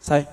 Saya.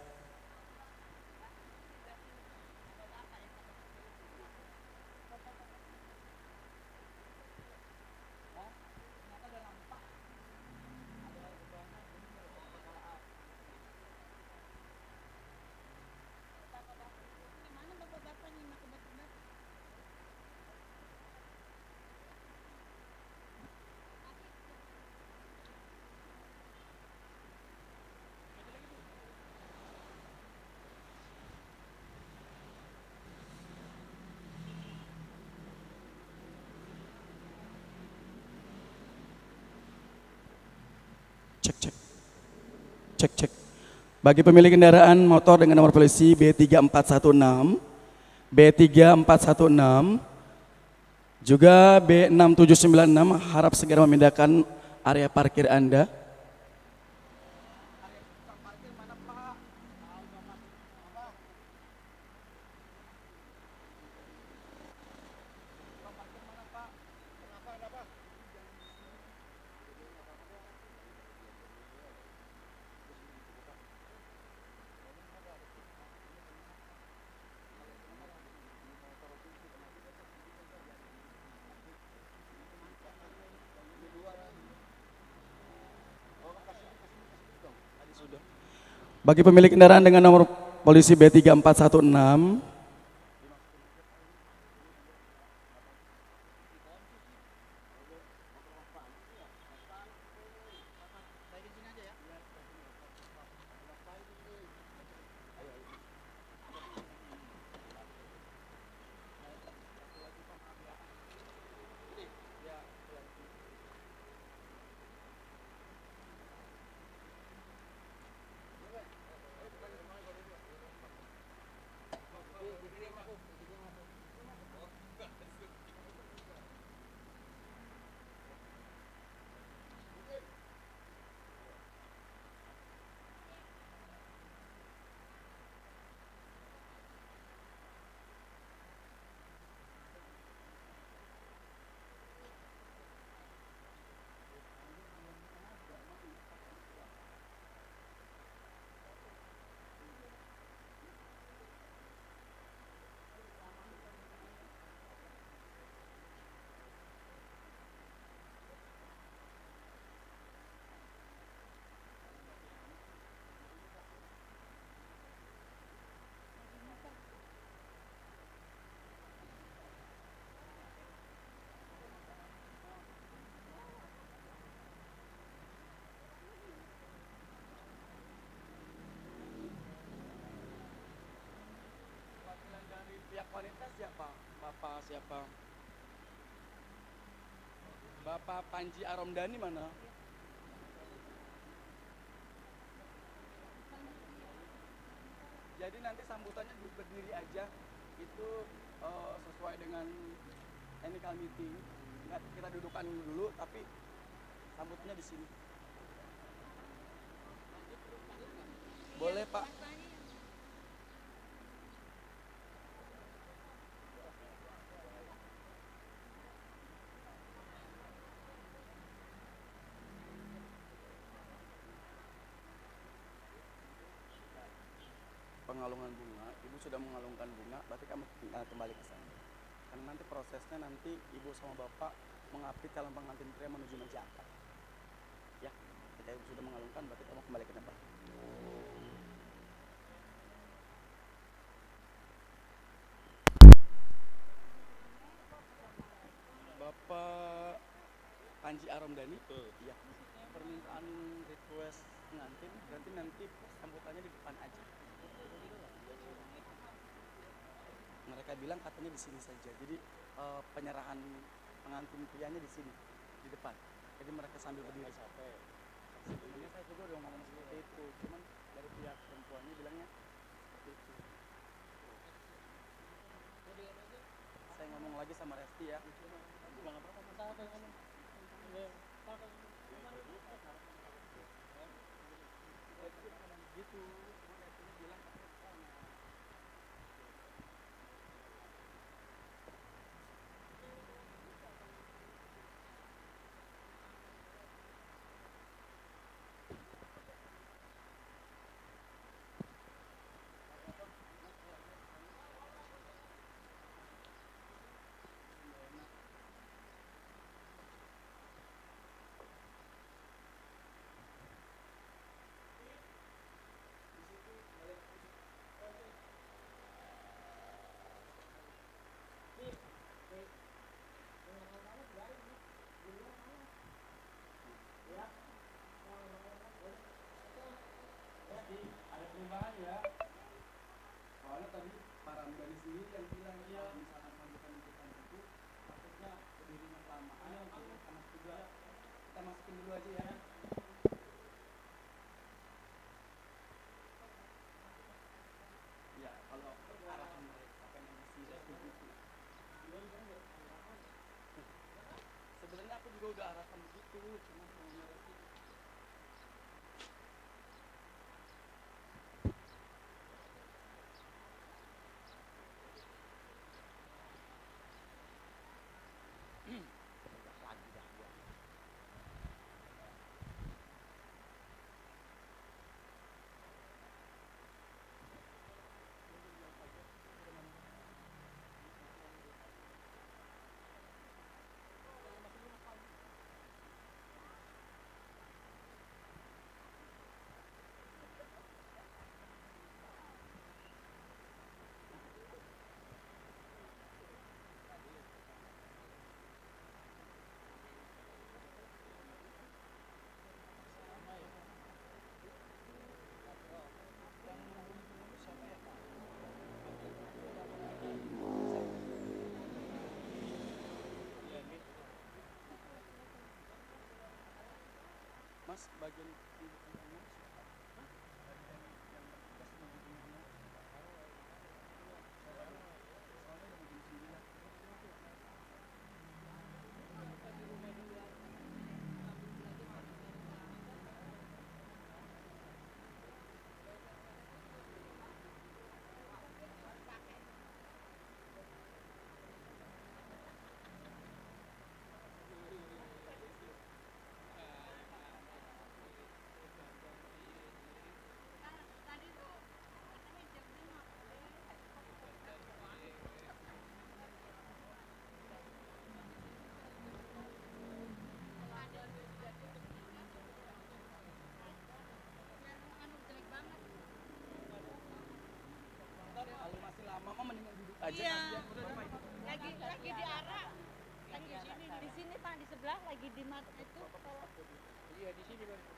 Cek cek. Cek cek. Bagi pemilik kendaraan motor dengan nomor polisi B3416, B3416, juga B6796 harap segera memindahkan area parkir Anda. Bagi pemilik kendaraan dengan nomor polisi B3416, siapa? Bapak Panji Aromdani mana? Jadi nanti sambutannya berdiri aja, itu sesuai dengan technical meeting. Nggak, kita dudukan dulu, tapi sambutnya di sini. Boleh Pak. Pengalungan bunga, ibu sudah mengalungkan bunga, berarti kamu kembali ke sana. Karena nanti prosesnya nanti ibu sama bapak mengapit calon pengantin pria menuju meja akad. Ya, ketika ibu sudah mengalungkan, berarti kamu kembali ke depan. Bapak Panji Aromdani, iya. Permintaan request pengantin, berarti nanti sambutannya di depan aja. Mereka bilang katanya di sini saja. Jadi penyerahan pengantin prianya di sini, di depan. Jadi mereka sambil berdiri. Sebenarnya saya juga udah ngomong seperti itu, cuman dari pihak perempuannya bilangnya seperti itu. Saya ngomong lagi sama Resti ya. Gitu. ada perubahan ya. Soalnya tadi para Mbak sendiri yang bilang kalau misalkan pembukaan depan itu takutnya berdirinya kelamaan, jadi panas juga. Kita masukin dulu aja ya. Ya, kalau arahan mereka pengen isi begitu. Sebenarnya aku juga udah arahkan begitu, cuma maunya lagi. Mas, bagian pembukaannya siapa? Bagian yang bertugas pembukaannya siapa? Soalnya udah jam 9. Kalau masih lama mah mendingan duduk aja. Iya. Lagi diarah. Lagi di sini. Di sini Pak, di sebelah lagi di mat itu. Iya, di sini Bang.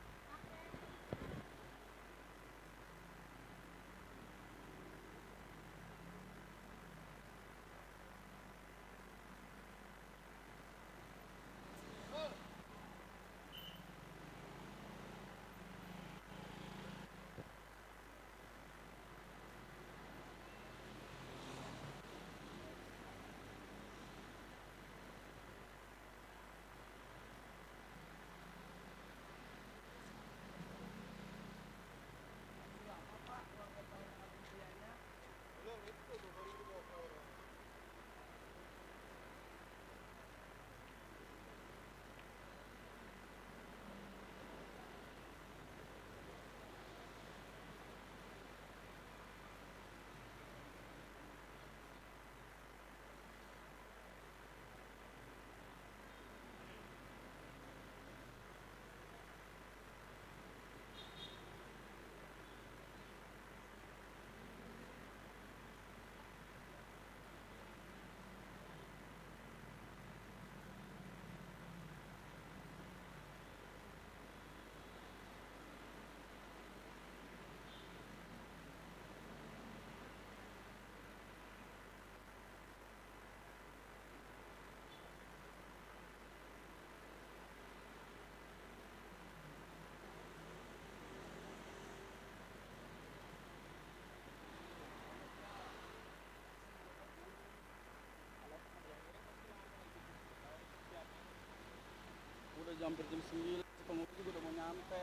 Udah hampir jam 9, pengemudi juga udah mau nyampe.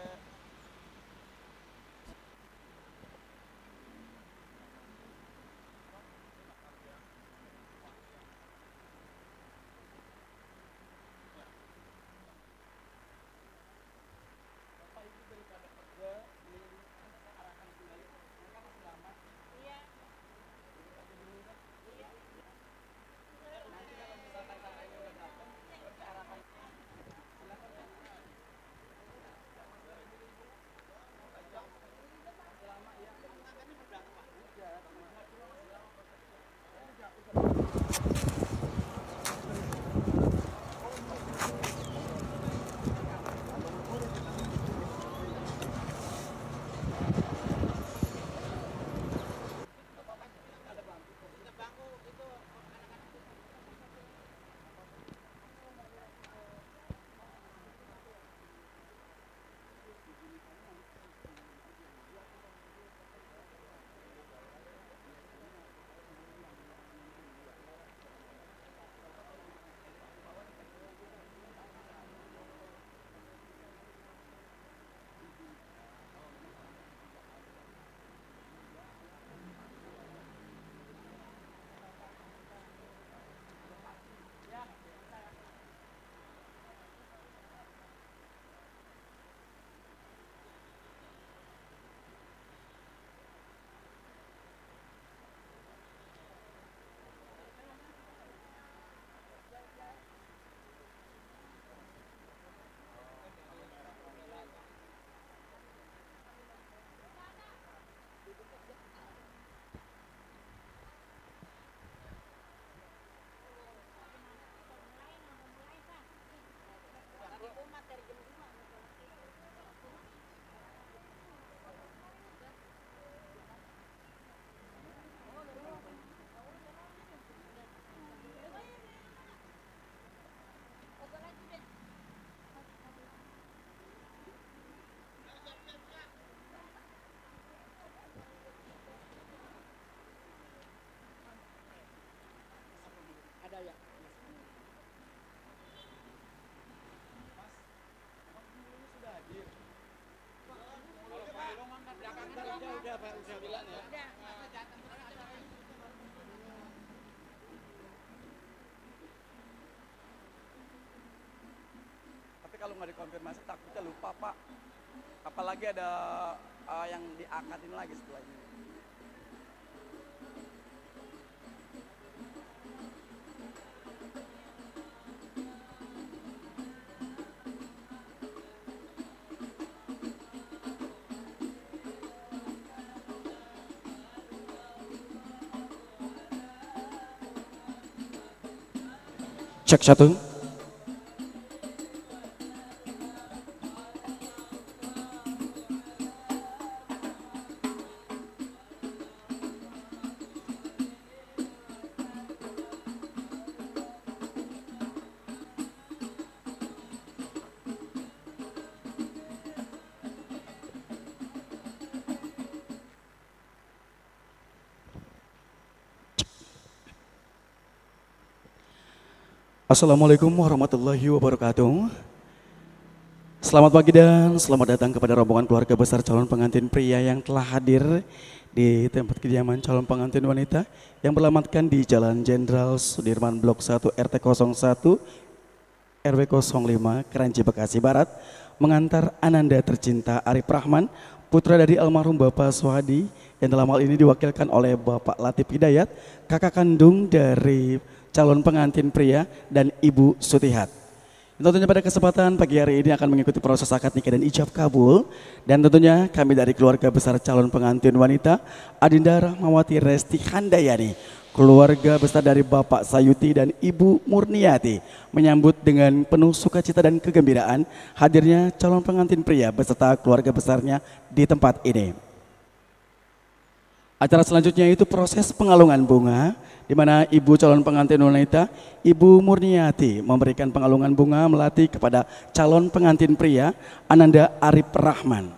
Bapak Ibu daripada kerja, mending arahkan kembali. Mereka masih lama. Iya. Duduk aja dulu kan. Iya. Nanti kalau misalkan kakaknya udah datang, berarti arahkan. Silakan Pak. cuma dikonfirmasi, takutnya lupa Pak. Apalagi ada yang diakadin lagi setelah ini. Cek satu. Assalamualaikum warahmatullahi wabarakatuh. Selamat pagi dan selamat datang kepada rombongan keluarga besar calon pengantin pria yang telah hadir di tempat kediaman calon pengantin wanita yang beralamatkan di Jalan Jenderal Sudirman Blok 1 RT 01 RW 05 Kranji Bekasi Barat, mengantar ananda tercinta Arif Rahman, putra dari almarhum Bapak Suhadi, yang dalam hal ini diwakilkan oleh Bapak Latif Hidayat, kakak kandung dari calon pengantin pria, dan Ibu Sutihat. Tentunya pada kesempatan pagi hari ini akan mengikuti proses akad nikah dan ijab kabul, dan tentunya kami dari keluarga besar calon pengantin wanita Adinda Rahmawati Resti Handayani, keluarga besar dari Bapak Sayuti dan Ibu Murniati, menyambut dengan penuh sukacita dan kegembiraan hadirnya calon pengantin pria beserta keluarga besarnya di tempat ini. Acara selanjutnya itu proses pengalungan bunga, di mana Ibu calon pengantin wanita, Ibu Murniati, memberikan pengalungan bunga melati kepada calon pengantin pria Ananda Arif Rahman.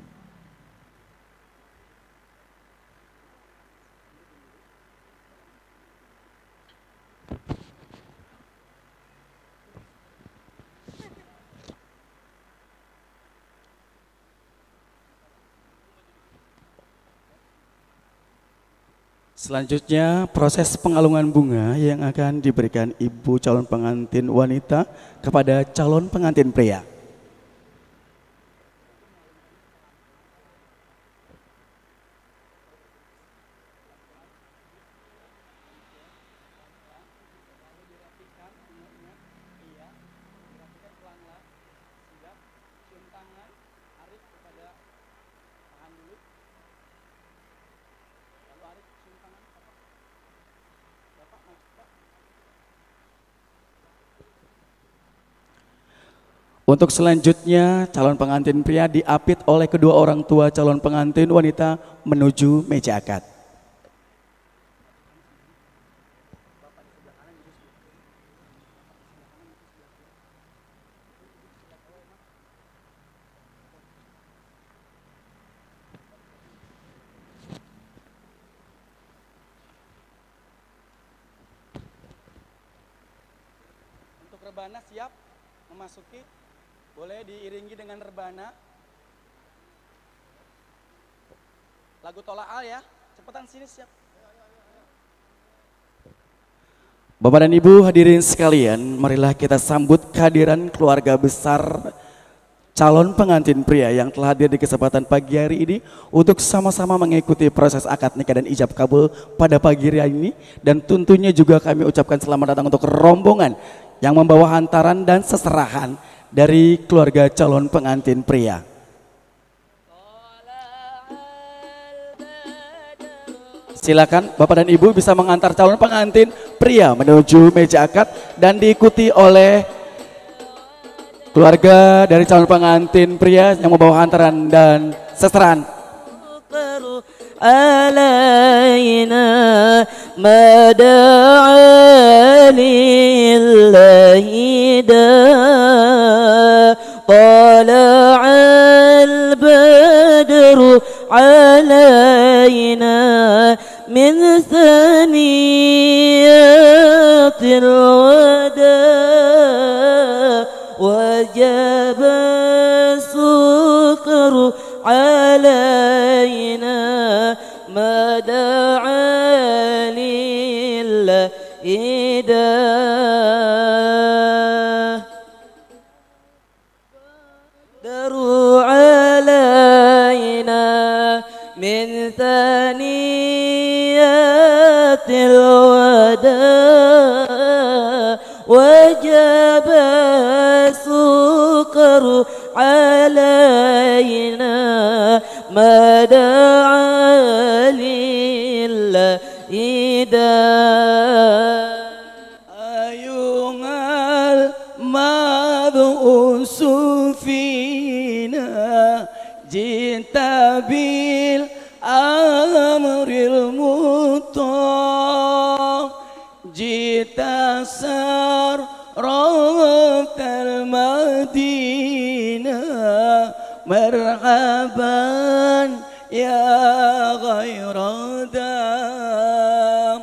Selanjutnya proses pengalungan bunga yang akan diberikan Ibu calon pengantin wanita kepada calon pengantin pria. Untuk selanjutnya calon pengantin pria diapit oleh kedua orang tua calon pengantin wanita menuju meja akad. Untuk rebana siap memasuki, boleh diiringi dengan rebana. Lagu Tola'al ya, cepetan sini siap. Bapak dan Ibu hadirin sekalian, marilah kita sambut kehadiran keluarga besar calon pengantin pria yang telah hadir di kesempatan pagi hari ini untuk sama-sama mengikuti proses akad nikah dan ijab kabul pada pagi hari ini. Dan tentunya juga kami ucapkan selamat datang untuk rombongan yang membawa hantaran dan seserahan dari keluarga calon pengantin pria. Silakan Bapak dan Ibu bisa mengantar calon pengantin pria menuju meja akad dan diikuti oleh keluarga dari calon pengantin pria yang membawa hantaran dan seserahan. علينا ما دعا لله طلع البدر علينا من ثنيات الوداع وجب السكر علينا ما دعا لله الوداع وجب السكر علينا ما دعا لله ayungal mad'us fina jinta bil amril muta jita sar raftal madinah marhaban ya ghaira dam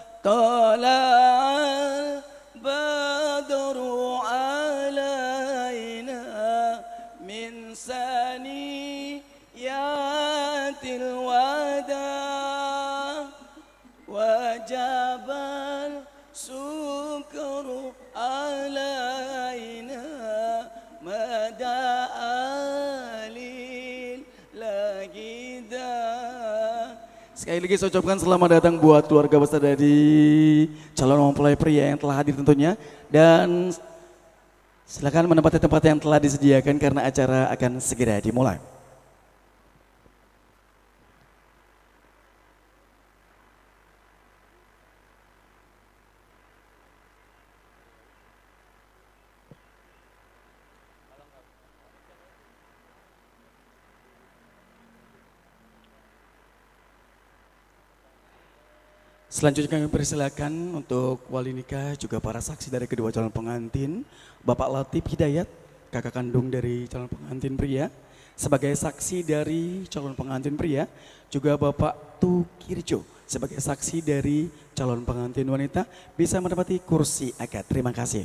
tala'al badru alaina min saniyatil wada wajabal sukru alaina mada'alil lagida. Sekali lagi saya ucapkan selamat datang buat keluarga besar dari calon mempelai pria yang telah hadir tentunya. Dan silakan menempati tempat yang telah disediakan karena acara akan segera dimulai. Selanjutnya kami persilakan untuk wali nikah juga para saksi dari kedua calon pengantin, Bapak Latif Hidayat, kakak kandung dari calon pengantin pria, sebagai saksi dari calon pengantin pria, juga Bapak Tukirjo sebagai saksi dari calon pengantin wanita bisa menempati kursi akad. Terima kasih.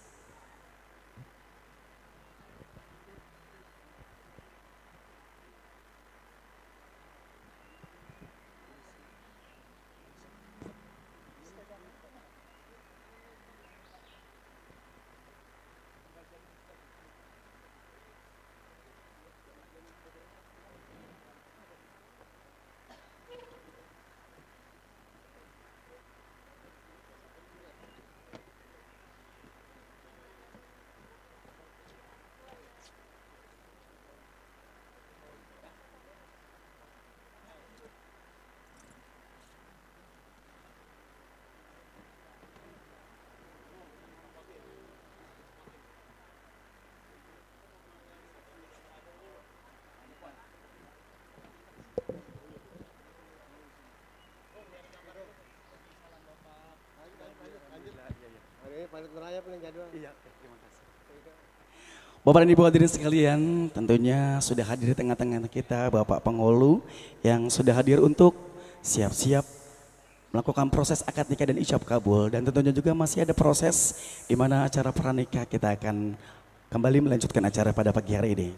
Bapak dan Ibu hadirin sekalian, tentunya sudah hadir di tengah-tengah kita Bapak Pengolu yang sudah hadir untuk siap-siap melakukan proses akad nikah dan ijab kabul, dan tentunya juga masih ada proses di mana acara pranikah kita akan kembali melanjutkan acara pada pagi hari ini.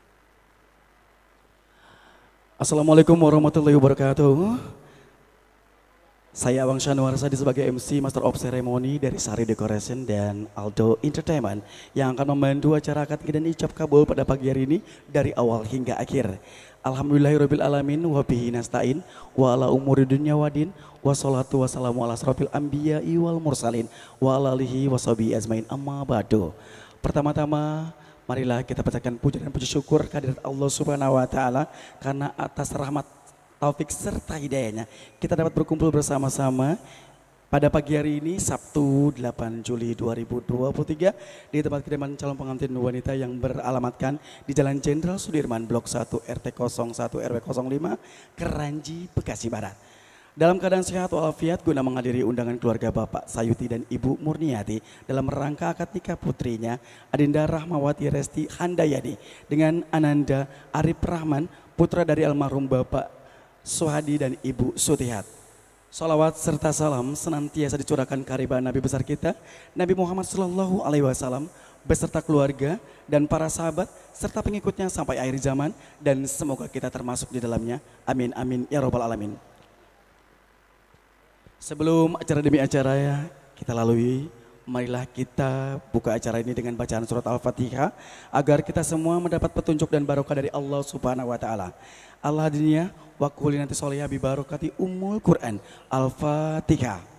Assalamualaikum warahmatullahi wabarakatuh. Saya Abang Syanuarsadi sebagai MC Master of Ceremony dari Sari Decoration dan Aldo Entertainment yang akan membantu acara akad nikah dan ijab kabul pada pagi hari ini dari awal hingga akhir. Alhamdulillahirabbil alamin wa bihi nasta'in wa ala umuri dunya wadin wa salatu wassalamu ala asrofil anbiya'i wal mursalin wa ala alihi wa sahbihi azmain amma ba'du. Pertama-tama marilah kita bacakan puji dan puji syukur kehadirat Allah Subhanahu wa taala karena atas rahmat, taufik serta hidayahnya kita dapat berkumpul bersama-sama pada pagi hari ini Sabtu 8 Juli 2023 di tempat kediaman calon pengantin wanita yang beralamatkan di Jalan Jenderal Sudirman Blok 1 RT 01 RW 05 Keranji, Bekasi Barat. Dalam keadaan sehat walafiat guna menghadiri undangan keluarga Bapak Sayuti dan Ibu Murniati dalam rangka akad nikah putrinya Adinda Rahmawati Resti Handayani dengan Ananda Arif Rahman, putra dari almarhum Bapak Suhadi dan Ibu Sutihat. Salawat serta salam senantiasa dicurahkan kehadiran Nabi besar kita, Nabi Muhammad SAW beserta keluarga dan para sahabat serta pengikutnya sampai akhir zaman, dan semoga kita termasuk di dalamnya. Amin amin ya robbal alamin. Sebelum acara demi acara ya kita lalui marilah kita buka acara ini dengan bacaan surat Al-Fatihah agar kita semua mendapat petunjuk dan barokah dari Allah Subhanahu wa taala. Allah dunia wa kulinati solihah bi barokati ummul Quran. Al-Fatihah.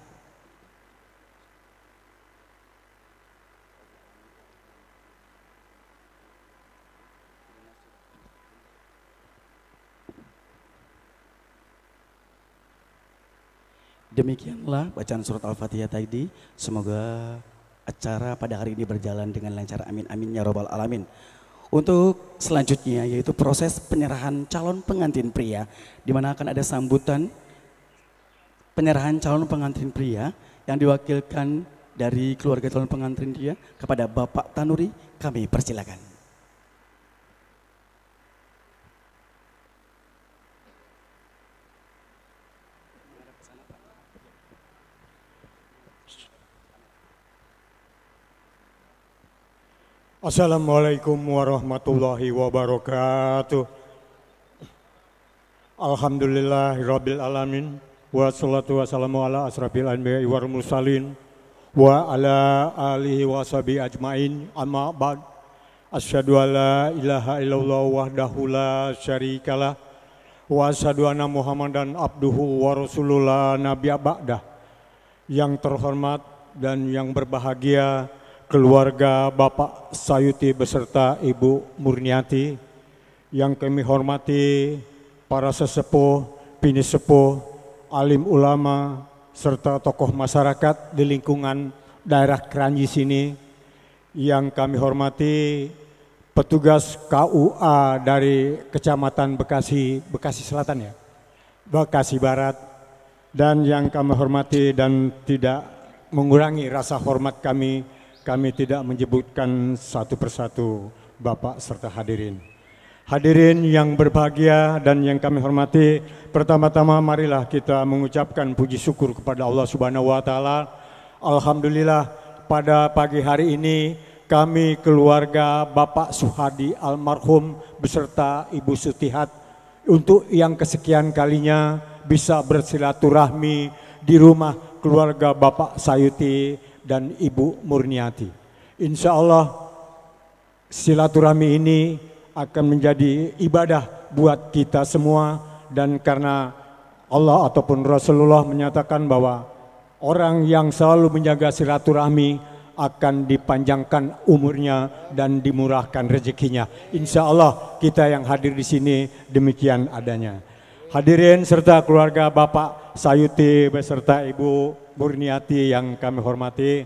Demikianlah bacaan surat Al-Fatihah tadi. Semoga acara pada hari ini berjalan dengan lancar. Amin amin ya robbal alamin. Untuk selanjutnya yaitu proses penyerahan calon pengantin pria, di mana akan ada sambutan penyerahan calon pengantin pria yang diwakilkan dari keluarga calon pengantin pria kepada Bapak Tanuri. Kami persilakan. Assalamualaikum warahmatullahi wabarakatuh. Alhamdulillahirabbil alamin wassalatu wassalamu ala asrafil anbiya'i wal mursalin wa ala alihi washabihi ajmain. Amma ba'd. Asyhadu alla ilaha illallah wahdahu la syarikalah wa asyhadu anna Muhammadan abduhu wa rasulullah nabiyya ba'dah. Yang terhormat dan yang berbahagia keluarga Bapak Sayuti beserta Ibu Murniati, yang kami hormati para sesepuh, bini sepuh, alim ulama, serta tokoh masyarakat di lingkungan daerah Kranji sini, yang kami hormati petugas KUA dari Kecamatan Bekasi Selatan ya, Bekasi Barat, dan yang kami hormati dan tidak mengurangi rasa hormat kami tidak menyebutkan satu persatu Bapak serta hadirin. Hadirin yang berbahagia dan yang kami hormati, pertama-tama marilah kita mengucapkan puji syukur kepada Allah Subhanahu wa taala. Alhamdulillah pada pagi hari ini kami keluarga Bapak Suhadi almarhum beserta Ibu Sutihat untuk yang kesekian kalinya bisa bersilaturahmi di rumah keluarga Bapak Sayuti dan Ibu Murniati. Insya Allah silaturahmi ini akan menjadi ibadah buat kita semua, dan karena Allah ataupun Rasulullah menyatakan bahwa orang yang selalu menjaga silaturahmi akan dipanjangkan umurnya dan dimurahkan rezekinya. Insya Allah kita yang hadir di sini demikian adanya. Hadirin serta keluarga Bapak Sayuti beserta Ibu Murniati yang kami hormati,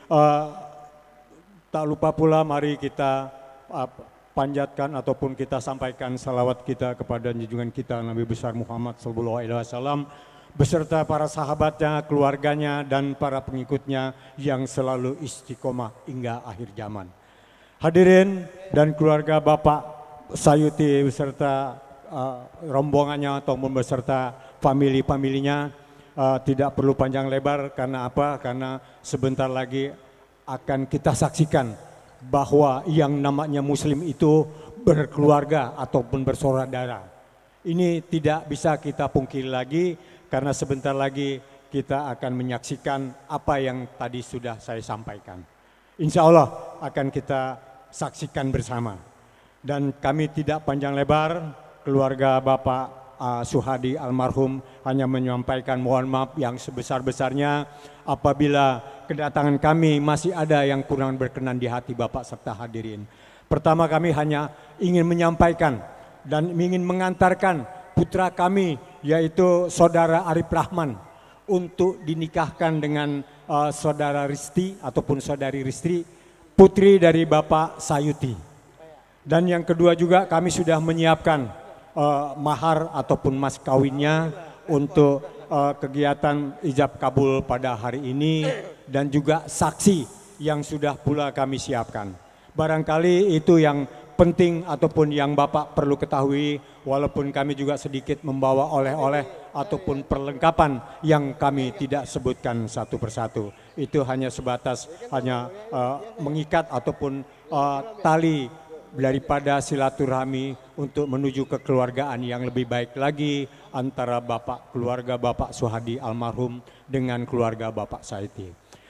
tak lupa pula mari kita panjatkan ataupun kita sampaikan salawat kita kepada junjungan kita Nabi besar Muhammad SAW beserta para sahabatnya, keluarganya dan para pengikutnya yang selalu istiqomah hingga akhir zaman. Hadirin dan keluarga Bapak Sayuti beserta rombongannya ataupun beserta familinya, tidak perlu panjang lebar. Karena apa? Karena sebentar lagi akan kita saksikan bahwa yang namanya muslim itu berkeluarga ataupun bersaudara. Ini tidak bisa kita pungkiri lagi karena sebentar lagi kita akan menyaksikan apa yang tadi sudah saya sampaikan. Insya Allah akan kita saksikan bersama. Dan kami tidak panjang lebar, keluarga Bapak Suhadi almarhum hanya menyampaikan mohon maaf yang sebesar-besarnya apabila kedatangan kami masih ada yang kurang berkenan di hati Bapak serta hadirin. Pertama, kami hanya ingin menyampaikan dan ingin mengantarkan putra kami yaitu saudara Arif Rahman untuk dinikahkan dengan saudara Risti ataupun saudari Risti, putri dari Bapak Sayuti. Dan yang kedua juga kami sudah menyiapkan mahar ataupun mas kawinnya untuk kegiatan ijab kabul pada hari ini, dan juga saksi yang sudah pula kami siapkan. Barangkali itu yang penting ataupun yang Bapak perlu ketahui, walaupun kami juga sedikit membawa oleh-oleh ataupun perlengkapan yang kami tidak sebutkan satu persatu. Itu hanya sebatas mengikat ataupun tali daripada silaturahmi untuk menuju kekeluargaan yang lebih baik lagi antara keluarga Bapak Suhadi almarhum dengan keluarga Bapak Sayuti.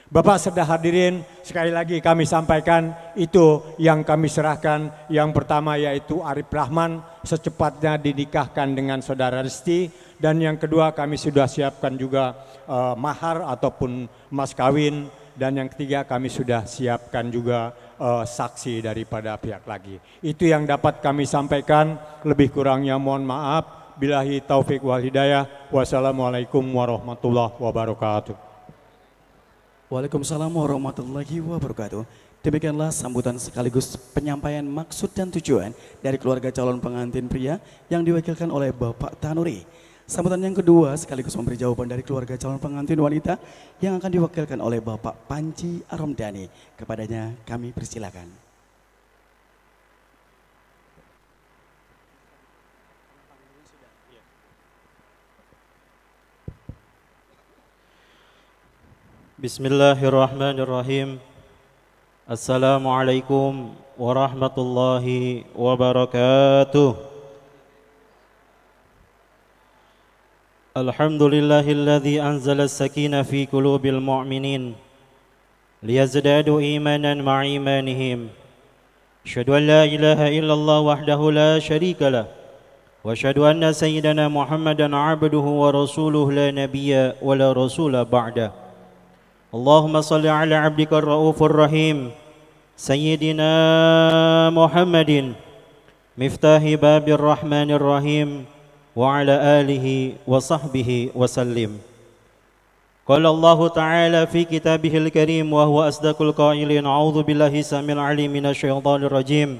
Bapak serta hadirin, sekali lagi kami sampaikan itu yang kami serahkan. Yang pertama yaitu Arif Rahman secepatnya dinikahkan dengan saudara Risti. Dan yang kedua kami sudah siapkan juga mahar ataupun mas kawin. Dan yang ketiga kami sudah siapkan juga saksi daripada pihak lagi. Itu yang dapat kami sampaikan, lebih kurangnya mohon maaf. Billahi taufik wal hidayah. Wassalamualaikum warahmatullahi wabarakatuh. Waalaikumsalam warahmatullahi wabarakatuh. Demikianlah sambutan sekaligus penyampaian maksud dan tujuan dari keluarga calon pengantin pria yang diwakilkan oleh Bapak Tanuri. Sambutan yang kedua sekaligus memberi jawaban dari keluarga calon pengantin wanita yang akan diwakilkan oleh Bapak Panji Aromdani. Kepadanya kami persilakan. Bismillahirrahmanirrahim. Assalamualaikum warahmatullahi wabarakatuh. Alhamdulillahilladzi anzala as-sakinah fi qulubil mu'minin liyazdadu imanan ma'a imanihim. Asyhadu an la ilaha illallah wahdahu la syarika lah wa asyhadu anna sayyidana Muhammadan 'abduhu wa rasuluhu la nabiyya wa la rasula ba'da. Allahumma salli ala abdika ar-raufur rahim Sayyidina Muhammadin miftahi babir rahmanir rahim wa ala alihi wa sahbihi wa sallim. Qala Allah Ta'ala fi kitabihil karim wa huwa asdaqul qailin. A'udzu billahi samil alim minasyaitonir rajim.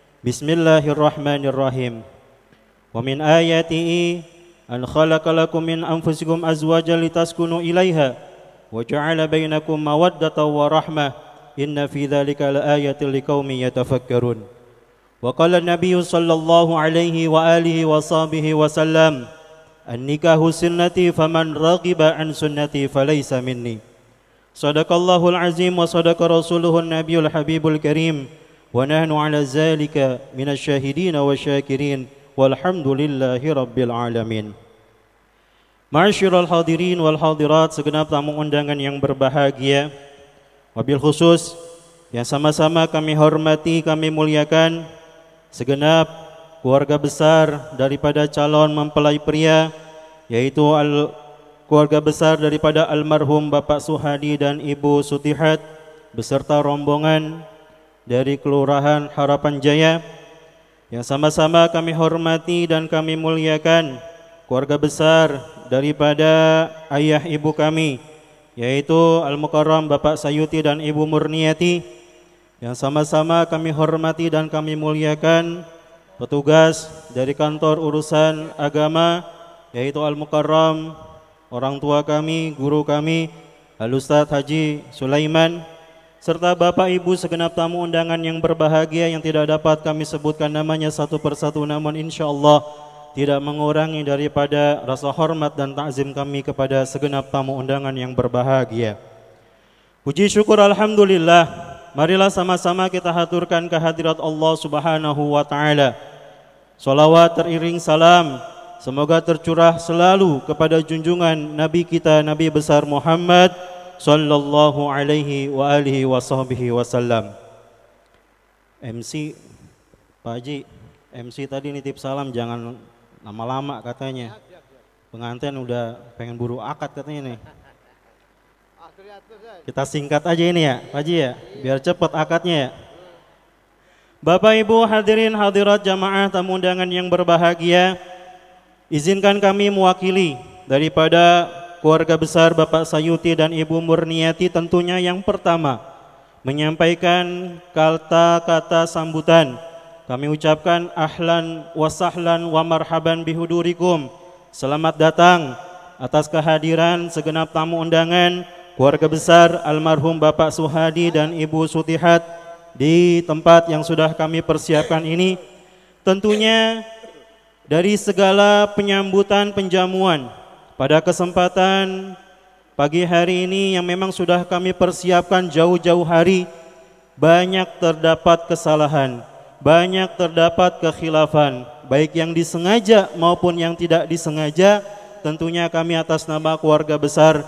Bismillahirrahmanirrahim. Wa min ayatihi an khalaqa lakum min anfusikum azwajan litaskunu ilaiha wa ja'ala bainakum mawaddatan wa rahmah inna fi dzalika laayatin liqaumin yatafakkarun. Wa qala an-nabiy sallallahu alaihi wa alihi wa sahbihi wa sallam an-nikahu sunnati faman raghiba an sunnati falaysa minni. Sadaqallahul azim wa sadaqa rasuluhun nabiyul habibul karim wa nahnu ala dzalika minasyahidin wa syakirin walhamdulillahi rabbil alamin. Ma'asyiral hadirin wal hadirat, segenap tamu undangan yang berbahagia, wabil khusus yang sama-sama kami hormati, kami muliakan segenap keluarga besar daripada calon mempelai pria, yaitu keluarga besar daripada almarhum Bapak Suhadi dan Ibu Sutihat beserta rombongan dari Kelurahan Harapan Jaya, yang sama-sama kami hormati dan kami muliakan keluarga besar daripada ayah ibu kami, yaitu Al-Mukarram Bapak Sayuti dan Ibu Murniati, yang sama-sama kami hormati dan kami muliakan petugas dari kantor urusan agama, yaitu Al-Mukarram orang tua kami, guru kami Al-Ustadz Haji Sulaiman, serta Bapak Ibu segenap tamu undangan yang berbahagia yang tidak dapat kami sebutkan namanya satu persatu, namun insyaallah tidak mengurangi daripada rasa hormat dan ta'zim kami kepada segenap tamu undangan yang berbahagia. Puji syukur alhamdulillah, marilah sama-sama kita haturkan kehadirat Allah Subhanahu wa taala. Salawat teriring salam semoga tercurah selalu kepada junjungan Nabi kita, Nabi besar Muhammad sallallahu alaihi wa alihi wasahbihi wasallam. MC Pak Haji, MC tadi nitip salam jangan lama-lama katanya. Pengantin udah pengen buru akad katanya nih. Kita singkat aja ini ya, Pak Haji ya, biar cepat akadnya ya. Bapak Ibu hadirin hadirat jamaah tamu undangan yang berbahagia, izinkan kami mewakili daripada keluarga besar Bapak Sayuti dan Ibu Murniati tentunya yang pertama menyampaikan kata-kata sambutan. Kami ucapkan ahlan wa sahlan wa marhaban bihudurikum. Selamat datang atas kehadiran segenap tamu undangan keluarga besar almarhum Bapak Suhadi dan Ibu Sutihat di tempat yang sudah kami persiapkan ini. Tentunya dari segala penyambutan penjamuan pada kesempatan pagi hari ini yang memang sudah kami persiapkan jauh-jauh hari, banyak terdapat kesalahan, banyak terdapat kekhilafan, baik yang disengaja maupun yang tidak disengaja. Tentunya kami atas nama keluarga besar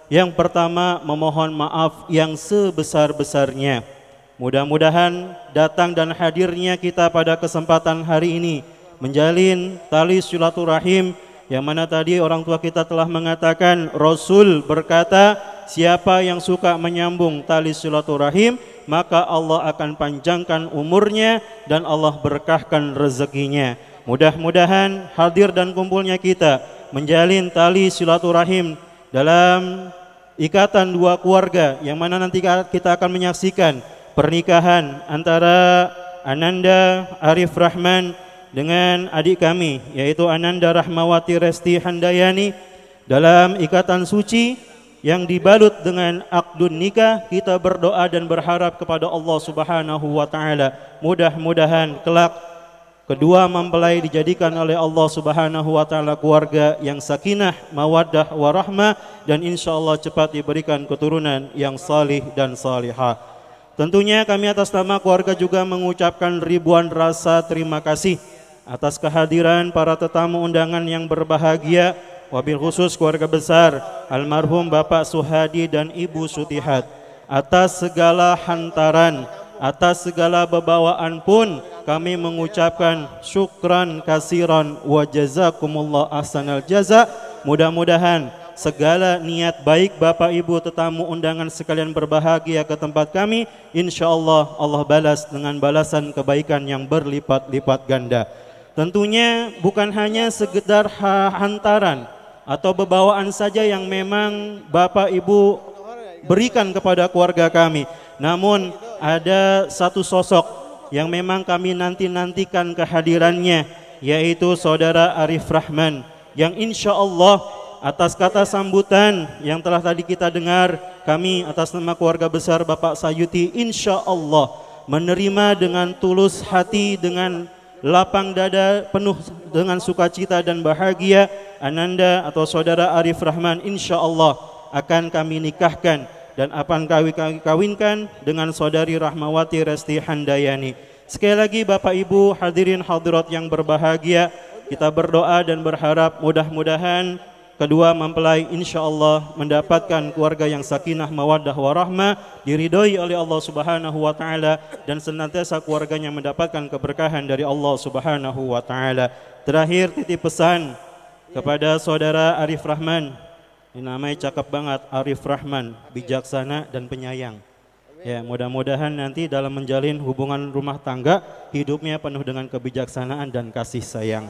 Yang pertama, memohon maaf yang sebesar-besarnya. Mudah-mudahan datang dan hadirnya kita pada kesempatan hari ini menjalin tali silaturahim, yang mana tadi orang tua kita telah mengatakan, Rasul berkata, siapa yang suka menyambung tali silaturahim, maka Allah akan panjangkan umurnya dan Allah berkahkan rezekinya. Mudah-mudahan hadir dan kumpulnya kita menjalin tali silaturahim dalam ikatan dua keluarga, yang mana nanti kita akan menyaksikan pernikahan antara Ananda Arif Rahman dengan adik kami, yaitu Ananda Rahmawati Resti Handayani, dalam ikatan suci yang dibalut dengan akdun nikah. Kita berdoa dan berharap kepada Allah Subhanahu wa taala, mudah-mudahan kelak kedua mempelai dijadikan oleh Allah Subhanahu wa taala keluarga yang sakinah, mawaddah, warahmah, dan insyaallah cepat diberikan keturunan yang salih dan salihah. Tentunya kami atas nama keluarga juga mengucapkan ribuan rasa terima kasih atas kehadiran para tetamu undangan yang berbahagia, wabil khusus keluarga besar almarhum Bapak Suhadi dan Ibu Sutihat. Atas segala hantaran, atas segala bebawaan pun kami mengucapkan syukran kasiran wa jazakumullah ahsanal jaza. Mudah-mudahan segala niat baik Bapak Ibu tetamu undangan sekalian berbahagia ke tempat kami, insyaallah Allah balas dengan balasan kebaikan yang berlipat-lipat ganda. Tentunya bukan hanya sekedar hantaran atau bebawaan saja yang memang Bapak Ibu berikan kepada keluarga kami, namun ada satu sosok yang memang kami nanti-nantikan kehadirannya, yaitu Saudara Arif Rahman, yang insya Allah atas kata sambutan yang telah tadi kita dengar, kami atas nama keluarga besar Bapak Sayuti insya Allah menerima dengan tulus hati, dengan lapang dada, penuh dengan sukacita dan bahagia. Ananda atau Saudara Arif Rahman insya Allah akan kami nikahkan dan akan kami kawinkan dengan Saudari Rahmawati Resti Handayani. Sekali lagi Bapak Ibu hadirin hadirat yang berbahagia, kita berdoa dan berharap mudah-mudahan kedua mempelai insya Allah mendapatkan keluarga yang sakinah, mawaddah, warahmah, diridhoi oleh Allah Subhanahu wa taala, dan senantiasa keluarganya mendapatkan keberkahan dari Allah Subhanahu wa taala. Terakhir titip pesan kepada Saudara Arif Rahman. Ini namanya cakep banget, Arif Rahman, bijaksana dan penyayang. Ya, mudah-mudahan nanti dalam menjalin hubungan rumah tangga hidupnya penuh dengan kebijaksanaan dan kasih sayang.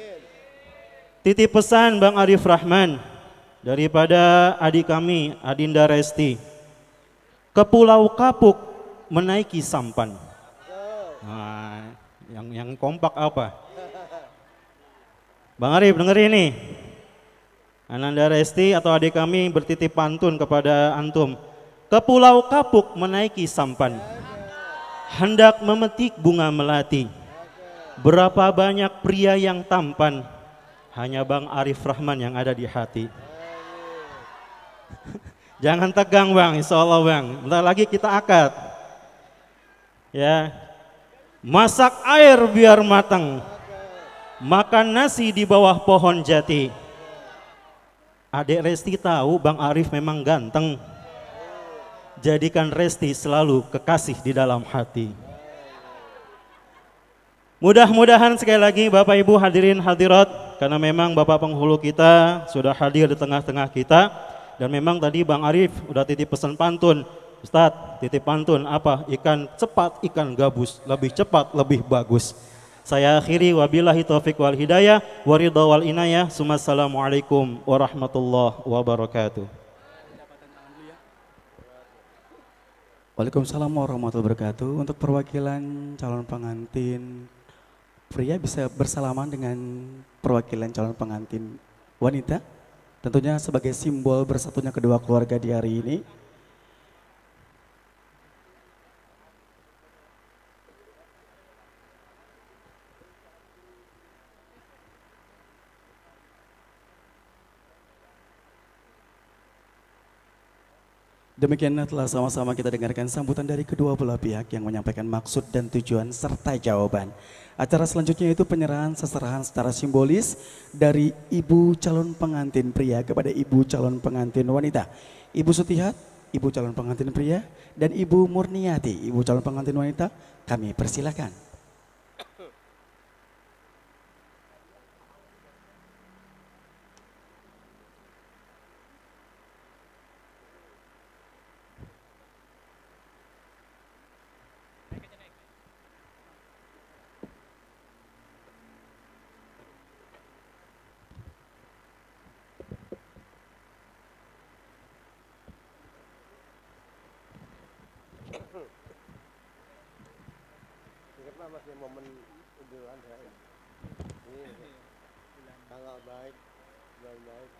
Titip pesan Bang Arif Rahman daripada adik kami Adinda Resti. Ke Pulau Kapuk menaiki sampan. Nah, yang kompak apa? Bang Arif denger ini. Ananda Resti atau adik kami bertitip pantun kepada antum. Ke Pulau Kapuk menaiki sampan, hendak memetik bunga melati. Berapa banyak pria yang tampan, hanya Bang Arif Rahman yang ada di hati. Jangan tegang Bang, insya Allah Bang. Bentar lagi kita akad. Ya, masak air biar matang, makan nasi di bawah pohon jati. Adik Resti tahu Bang Arif memang ganteng. Jadikan Resti selalu kekasih di dalam hati. Mudah-mudahan sekali lagi Bapak Ibu hadirin hadirat, karena memang Bapak penghulu kita sudah hadir di tengah-tengah kita, dan memang tadi Bang Arif udah titip pesan pantun. Ustadz, titip pantun apa? Ikan cepat, ikan gabus, lebih cepat, lebih bagus. Saya akhiri, wabillahi taufiq wal hidayah, waridha wal inayah. Assalamualaikum warahmatullahi wabarakatuh. Waalaikumsalam warahmatullahi wabarakatuh. Untuk perwakilan calon pengantin pria bisa bersalaman dengan perwakilan calon pengantin wanita, tentunya sebagai simbol bersatunya kedua keluarga di hari ini. Demikian telah sama-sama kita dengarkan sambutan dari kedua belah pihak yang menyampaikan maksud dan tujuan serta jawaban. Acara selanjutnya itu penyerahan seserahan secara simbolis dari ibu calon pengantin pria kepada ibu calon pengantin wanita. Ibu Sutihat, ibu calon pengantin pria, dan ibu Murniati, ibu calon pengantin wanita, kami persilakan. Karena masih momen Idul Adha ya. Ini tanggal baik, bulan baik.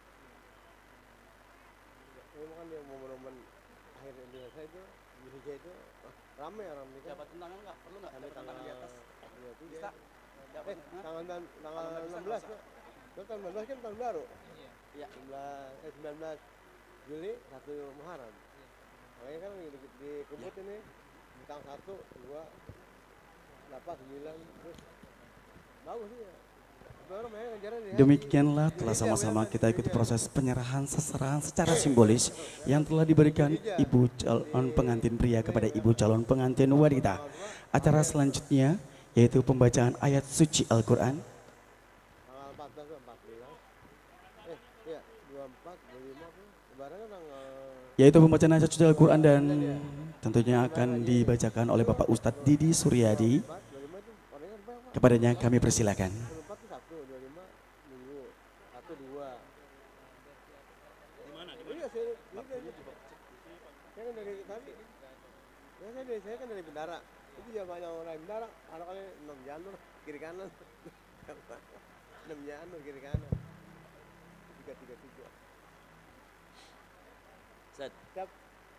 Ini kan dia momen-momen akhir Indonesia itu, Indonesia itu ramai orang itu. Dapat tentangan nggak? Perlu nggak? Dapat tentangan di atas. Bisa. Tanggal 16 Pak. Itu tahun 16 kan tahun baru. Iya. 19 Juli 1 Muharram. Makanya kan di Kubut ini tanggal 1, 2, 8, 9 terus bagus sih ya. Demikianlah telah sama-sama kita ikuti proses penyerahan seserahan secara simbolis yang telah diberikan ibu calon pengantin pria kepada ibu calon pengantin wanita. Acara selanjutnya yaitu pembacaan ayat suci Al-Quran. Tanggal 14 ke 14. Iya, 24, 25 tuh. Lebaran kan tanggal Yaitu pembacaan ayat suci Al-Quran dan tentunya akan dibacakan oleh Bapak Ustadz Didi Suryadi. 25 itu orangnya berapa? Kepadanya kami persilakan. 24 tuh 1, 25 minggu. 1, 2. Di mana? Iya, saya kan dari tadi. Saya kan dari Bendara. Itu ya banyak orang Bendara. Ada kali 6 janur kiri kanan. 6 janur kiri kanan. 333. Ustaz. Siap.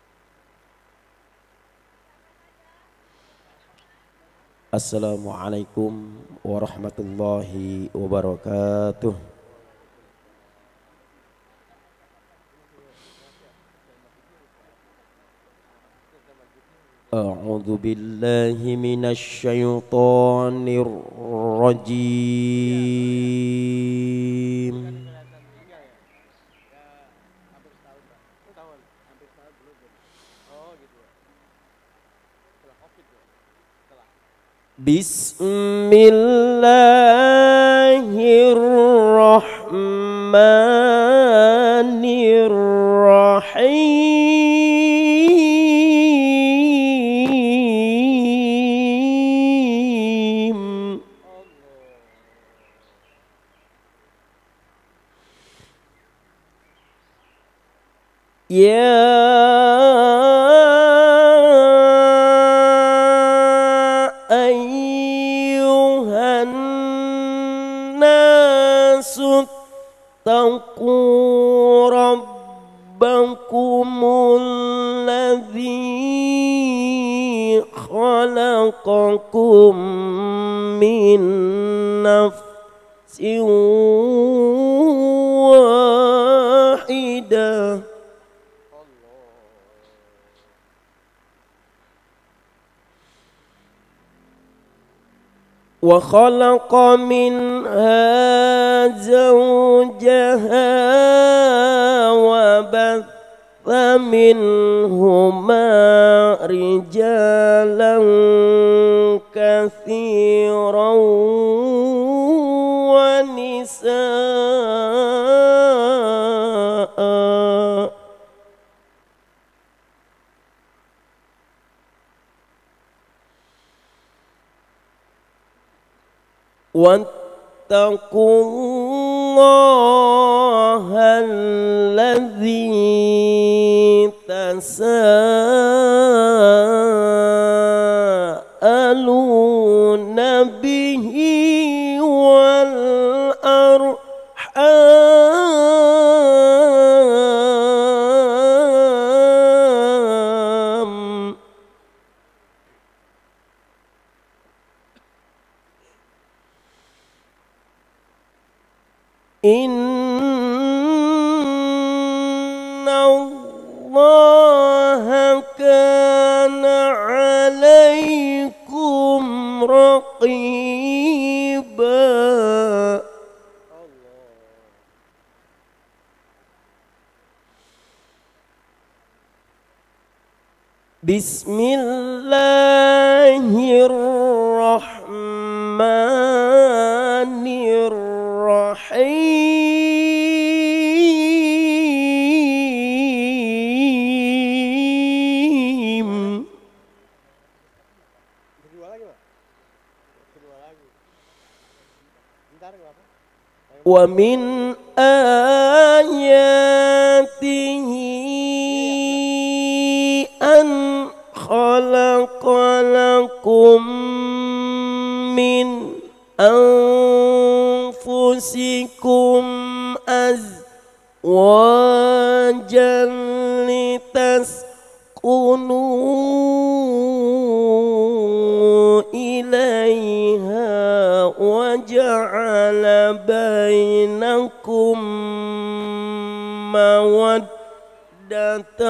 Assalamualaikum warahmatullahi wabarakatuh. A'udzu billahi minasy syaithanir rajim. Bismillahirrahmanirrahim. Ayyuhan nasu taqu rabbakumul ladzi khalaqakum min nafsin wahidah. وخلق منها زوجها وبث منهما رجالا كثيرا ونساء. واتقوا الله الذي تساءلون به والأرحام إن الله عليكم رقيبا بسم الله الرحمن الرحيم Kedua lagi, Pak. Kedua lagi. Bentar enggak apa? ومن آياته أن خلق لكم من أنفسكم أزواجا لتسكنوا إليها وجعل بينكم مودة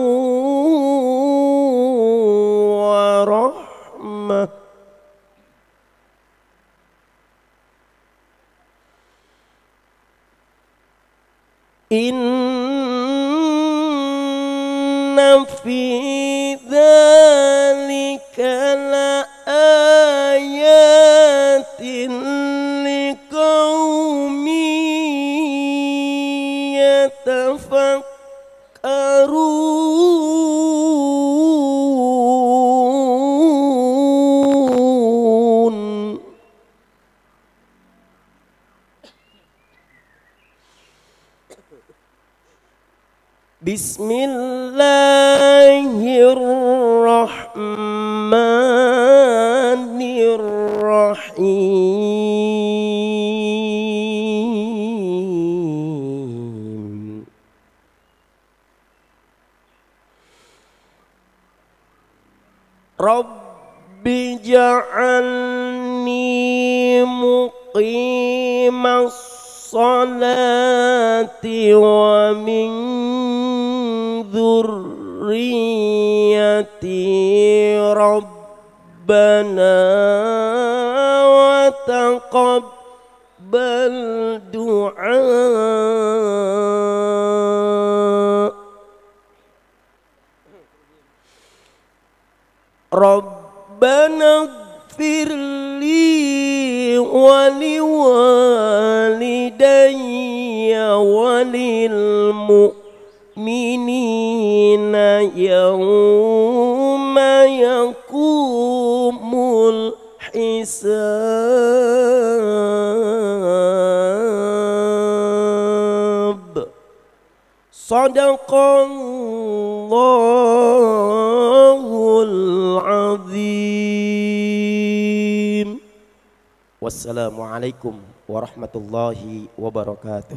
ورحمة إن في ذلك لآيات لقوم يتفكرون بسم الله الرحمن الرحيم رب اجعلني مقيم الصلاة ومن ذريتي ربنا وتقبل دعاء ربنا اغفر لي ولوالدي وللمؤمنين يوم يقوم الحساب صدق الله العظيم والسلام عليكم ورحمة الله وبركاته.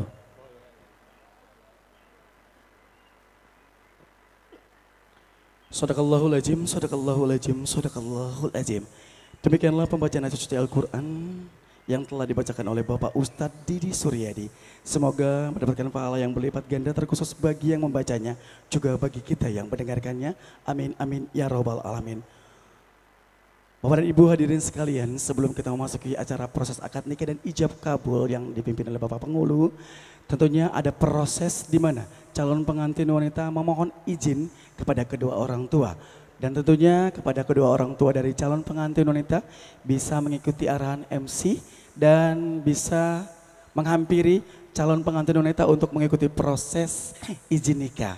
Sadaqallahul azim, sadaqallahul azim, sadaqallahul azim. Demikianlah pembacaan ayat suci Al-Quran yang telah dibacakan oleh Bapak Ustadz Didi Suryadi. Semoga mendapatkan pahala yang berlipat ganda terkhusus bagi yang membacanya, juga bagi kita yang mendengarkannya. Amin, amin, ya robbal alamin. Bapak dan Ibu hadirin sekalian, sebelum kita memasuki acara proses akad nikah dan ijab kabul yang dipimpin oleh Bapak Pengulu, tentunya ada proses di mana calon pengantin wanita memohon izin kepada kedua orang tua. Dan tentunya kepada kedua orang tua dari calon pengantin wanita bisa mengikuti arahan MC dan bisa menghampiri calon pengantin wanita untuk mengikuti proses izin nikah.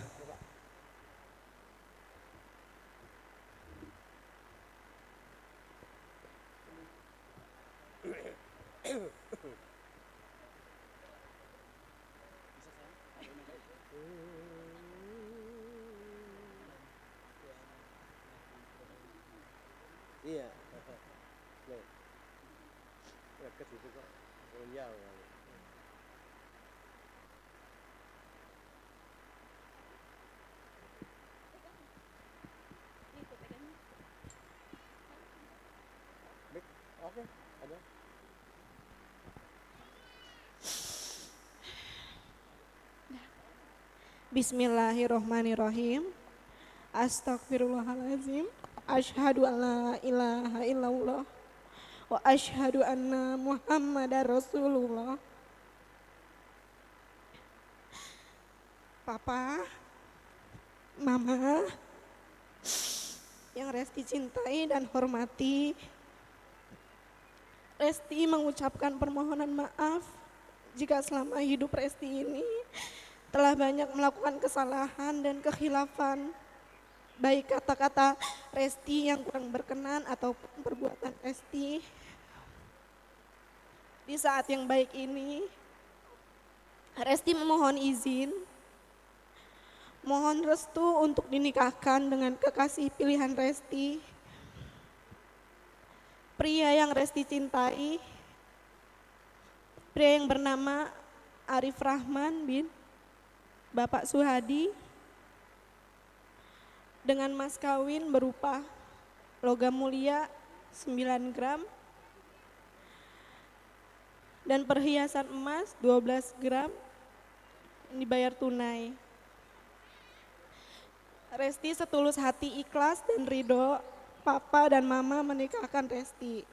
Iya. Nih. Dekat situ kok. Turun jauh. Oke, ada. Bismillahirrohmanirrohim. Astagfirullahaladzim. Asyhadu an la ilaha illallah wa asyhadu anna Muhammadar Rasulullah. Papa, Mama, yang Resti cintai dan hormati, Resti mengucapkan permohonan maaf jika selama hidup Resti ini telah banyak melakukan kesalahan dan kekhilafan, baik kata-kata Resti yang kurang berkenan ataupun perbuatan Resti. Di saat yang baik ini, Resti memohon izin, mohon restu untuk dinikahkan dengan kekasih pilihan Resti, pria yang Resti cintai, pria yang bernama Arif Rahman bin Bapak Suhadi, dengan mas kawin berupa logam mulia 9 gram dan perhiasan emas 12 gram dibayar tunai. Resti setulus hati ikhlas dan ridho Papa dan Mama menikahkan Resti.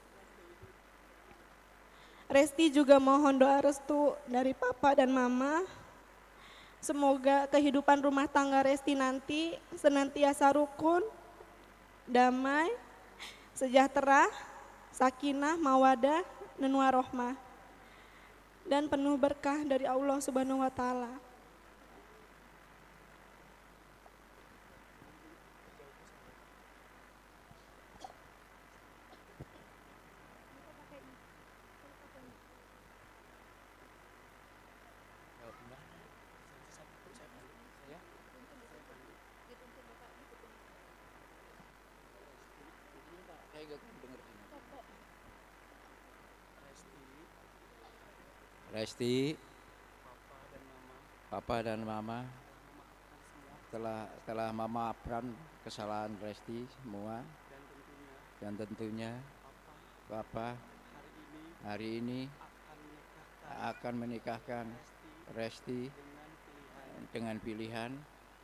Resti juga mohon doa restu dari Papa dan Mama. Semoga kehidupan rumah tangga Resti nanti senantiasa rukun, damai, sejahtera, sakinah, mawadah, dan warohmah, dan penuh berkah dari Allah Subhanahu wa Ta'ala. Resti, Papa dan Mama telah memaafkan kesalahan Resti semua, dan tentunya Papa hari ini akan menikahkan Resti dengan pilihan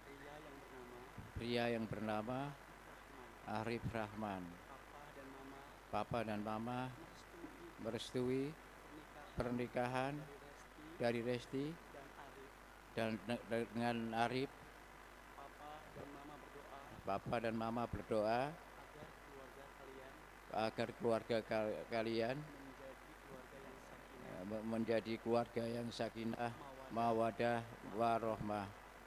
pria yang bernama Arif Rahman. Papa dan Mama merestui pernikahan dari Resti dan dengan Arif. Papa dan Mama berdoa agar keluarga kalian menjadi keluarga yang sakinah, mawadah, warohmah.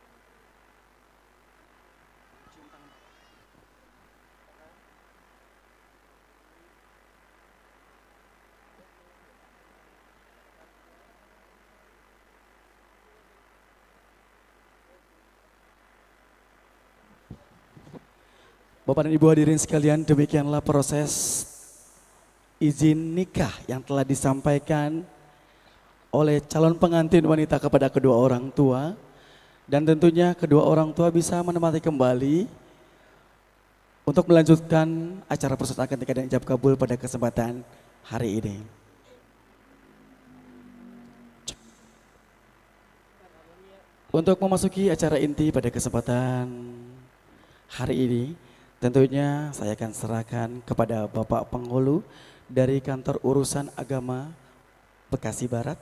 Bapak dan Ibu hadirin sekalian, demikianlah proses izin nikah yang telah disampaikan oleh calon pengantin wanita kepada kedua orang tua, dan tentunya kedua orang tua bisa menemani kembali untuk melanjutkan acara proses akad nikah dan ijab kabul pada kesempatan hari ini. Untuk memasuki acara inti pada kesempatan hari ini, tentunya saya akan serahkan kepada Bapak Penghulu dari Kantor Urusan Agama Bekasi Barat.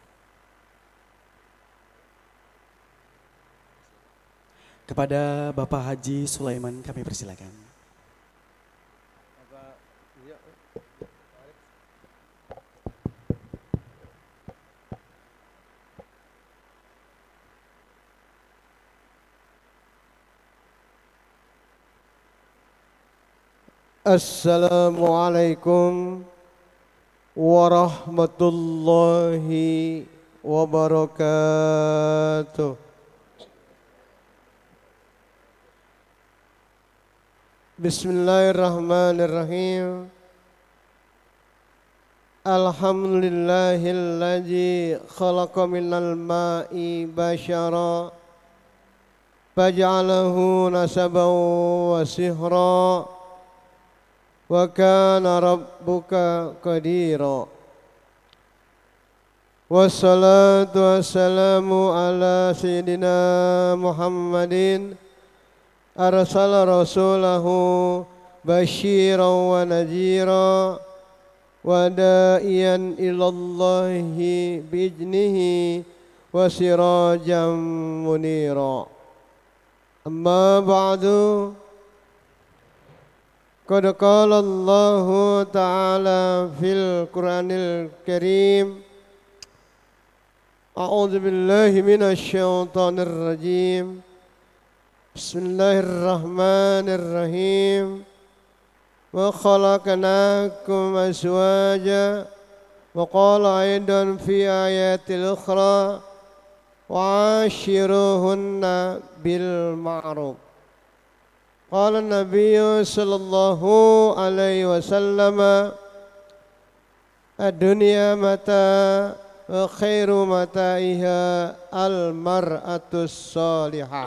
Kepada Bapak Haji Sulaiman kami persilakan. Assalamualaikum warahmatullahi wabarakatuh. Bismillahirrahmanirrahim. Alhamdulillahilladzi khalaqa minal ma'i basyara faj'alahu nasaban wa sihra wa kana rabbuka qadira. Wassalatu wassalamu ala sayyidina Muhammadin arsala rasulahu بشيرا ونذيرا ودائيا إلى الله بإذنه وسراجا منيرا أما بعد قد قال الله تعالى في القرآن الكريم أعوذ بالله من الشيطان الرجيم بسم الله الرحمن الرحيم وخلقناكم أزواجا وقال أيضا في آيات الأخرى وعاشروهن بالمعروف قال النبي صلى الله عليه وسلم الدنيا متاع وخير متاعها المرأة الصالحة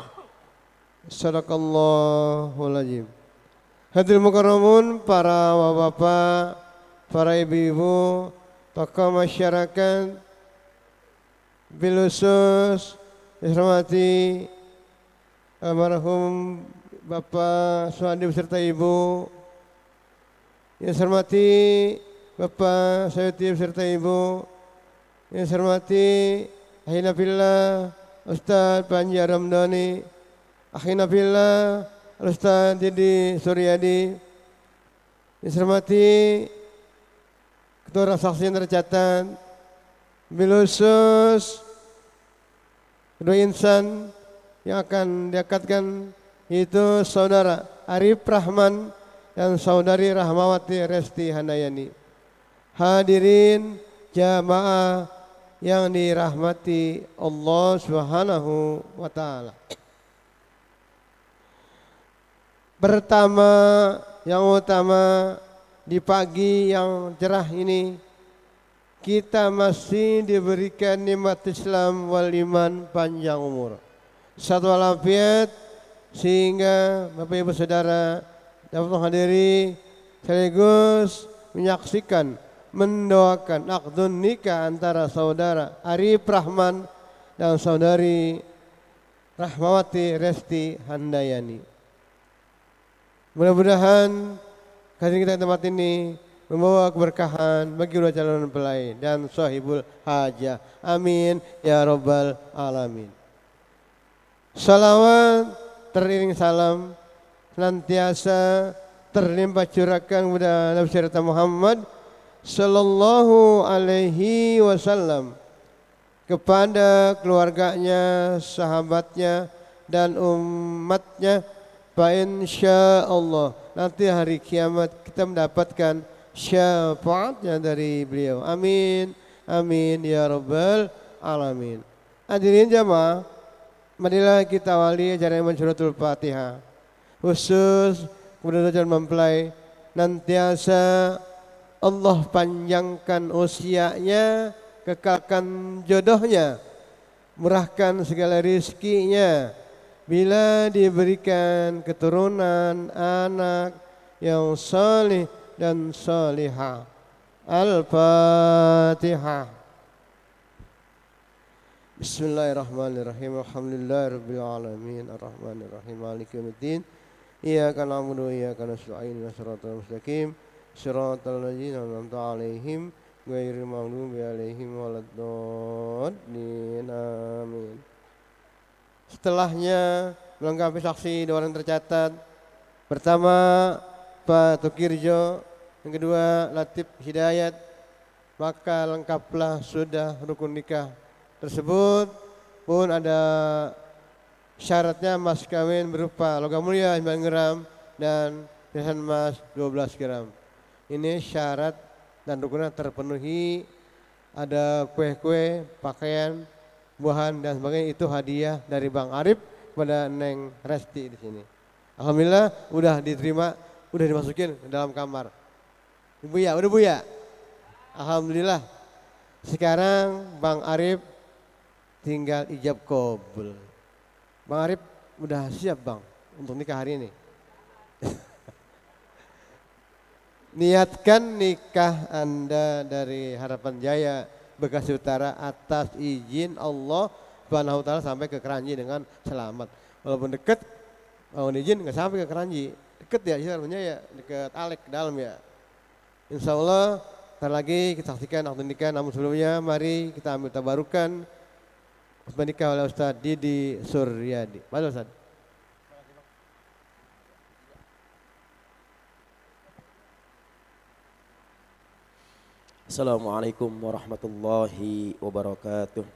Sadaqallahul azim. Hadirin mukarramun, para bapak, para ibu-ibu, tokoh masyarakat, bil khusus dihormati almarhum Bapak Suhadi beserta Ibu, yang saya hormati Bapak Sayuti beserta Ibu, yang saya hormati Akhina Fillah Ustaz Panji Ramdhani, Akhina Fillah Ustaz Didi Suryadi, yang saya hormati ketua saksi yang tercatat, bil khusus kedua insan yang akan diakadkan, itu saudara Arif Rahman dan saudari Rahmawati Resti Handayani. Hadirin jamaah yang dirahmati Allah Subhanahu wa taala. Pertama, yang utama, di pagi yang cerah ini kita masih diberikan nikmat Islam wal iman, panjang umur, satu walafiat, sehingga Bapak Ibu Saudara dapat menghadiri sekaligus menyaksikan, mendoakan akdun nikah antara saudara Arif Rahman dan saudari Rahmawati Resti Handayani. Mudah-mudahan kehadiran kita di tempat ini membawa keberkahan bagi dua calon mempelai dan sahibul hajah. Amin ya rabbal alamin. Salawat teriring salam senantiasa terlimpah curahkan kepada Nabi Syarita Muhammad sallallahu alaihi wasallam, kepada keluarganya, sahabatnya dan umatnya. Fa insya Allah nanti hari kiamat kita mendapatkan syafaatnya dari beliau. Amin, amin ya rabbal alamin. Hadirin jamaah, marilah kita awali acara iman suratul Fatihah. Khusus kepada calon mempelai, nantiasa Allah panjangkan usianya, kekalkan jodohnya, murahkan segala rizkinya, bila diberikan keturunan anak yang salih dan salihah. Al-Fatihah. Bismillahirrahmanirrahim. Alhamdulillahirabbil alamin. Arrahmanirrahim. Maliki yaumiddin. Iyyaka na'budu wa iyyaka nasta'in. Ihdinas siratal mustaqim. Shiratal ladzina an'amta 'alaihim ghairil maghdubi 'alaihim waladdallin. Amin. Setelahnya melengkapi saksi dua orang tercatat. Pertama Pak Tukirjo, yang kedua Latif Hidayat. Maka lengkaplah sudah rukun nikah tersebut, pun ada syaratnya mas kawin berupa logam mulia 9 gram dan perhiasan emas 12 gram. Ini syarat dan rukunnya terpenuhi. Ada kue-kue, pakaian, buahan dan sebagainya, itu hadiah dari Bang Arif kepada Neng Resti di sini. Alhamdulillah udah diterima, udah dimasukin ke dalam kamar. Ibu ya, udah Bu ya? Alhamdulillah. Sekarang Bang Arif tinggal ijab qabul. Bang Arif udah siap Bang untuk nikah hari ini? Niatkan nikah Anda dari Harapan Jaya Bekasi Utara atas izin Allah Subhanahu wa taala sampai ke Keranji dengan selamat. Walaupun dekat, mohon izin nggak sampai ke Keranji, deket ya, sebenarnya ya deket Alek ke dalam ya. Insya Allah ntar lagi kita saksikan akad nikah, namun sebelumnya mari kita ambil tabarukan khutbah nikah oleh Ustaz Didi Suryadi. Mari Ustaz. Assalamualaikum warahmatullahi wabarakatuh.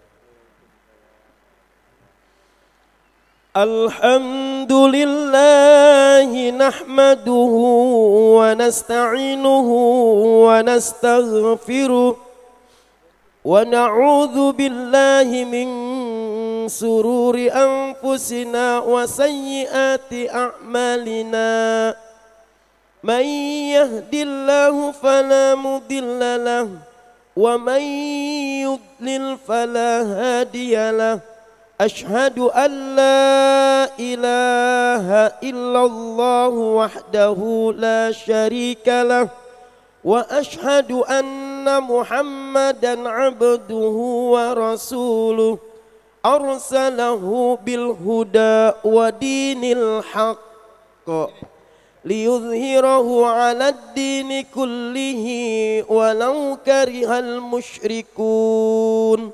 Alhamdulillahi nahmaduhu wa nasta'inuhu wa nastaghfiruh wa na'udzu billahi min sururi anfusina wa sayyiati a'malina. Man yahdillahu fala mudilla lahu wa man yudlil fala hadiyalah. Ashhadu an la ilaha illallah wahdahu la syarika lah wa ashhadu anna Muhammadan abduhu wa rasuluh arsalahu bil huda wa dinil haqq liyudhhirahu 'ala ad-dini kullihi walau karihal musyrikun.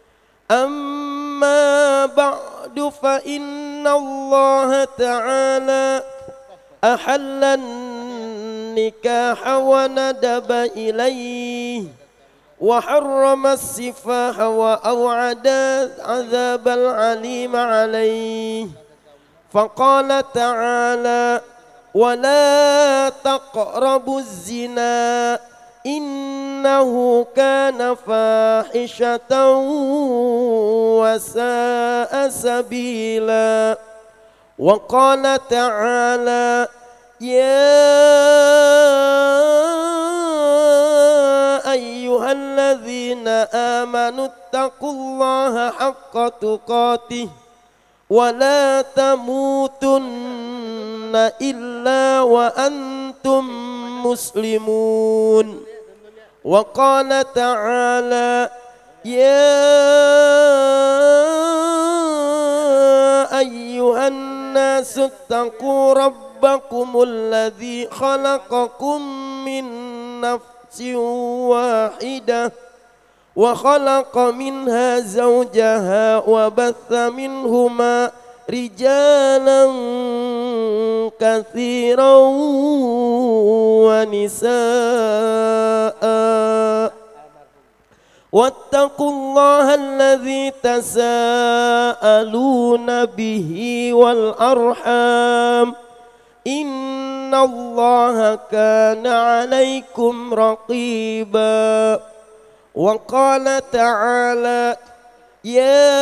Amma ba'du fa inna Allah ta'ala ahalla an-nikaha wa nadaba ilayhi wa harrama as-sifaha wa aw'ada 'adzabal 'alima 'alayhi. Faqala ta'ala wa la taqrabu az-zina innahu kana fahishatan wa sa'a sabila. Wa qala ta'ala ya ayyuhalladzina amanu taqullaha haqqa tuqatih wa la tamutunna illa wa antum muslimun. Wa qala ta'ala ya ayyuhan nasu taqu rabbakumul ladzi khalaqakum min nafsin wahidah wa khalaqa minha zawjaha wa batha minhuma rijalan katsiran wa nisaa wattaqullaha alladzi tasaaluna bihi wal arham innallaha kana 'alaikum raqiba. Wa qala ta'ala ya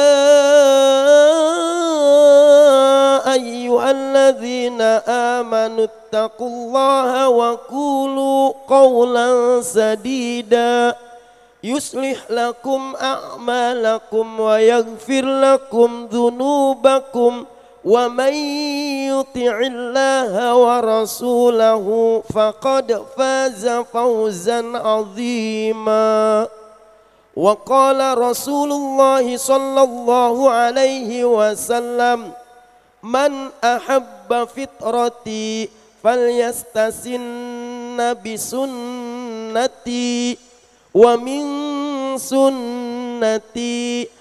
ayyuhalladzina amanu taqullaha wa qulu qawlan sadida yuslih lakum a'malakum wa yaghfir lakum dhunubakum wa man yuti'illaha wa rasulahu faqad faza fawzan 'azima. Wa qala Rasulullah sallallahu alaihi wasallam man ahabba fitrati falyastasinna bi sunnati wa min sunnati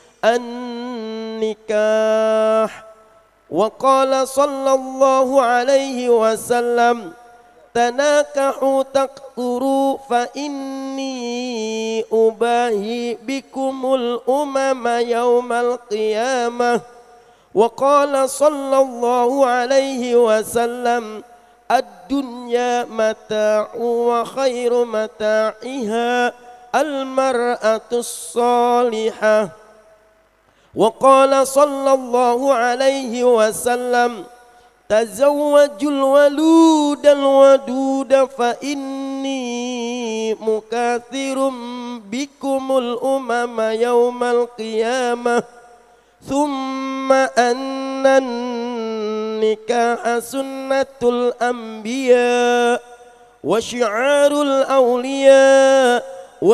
an-nikah. Wa qala sallallahu alaihi wasallam tanakahu taqturu fa inni ubahi bikumul umama yaumal qiyamah. Wa qala sallallahu alaihi wasallam ad-dunya mata'u wa khairu mata'iha al-mar'atus salihah. Wa qala sallallahu alaihi wasallam tazawwajul waludal waduda fa inni mukathirum bikumul umama yaumal qiyamah. Thumma annan nikaha sunnatul anbiya wa syi'arul awliya wa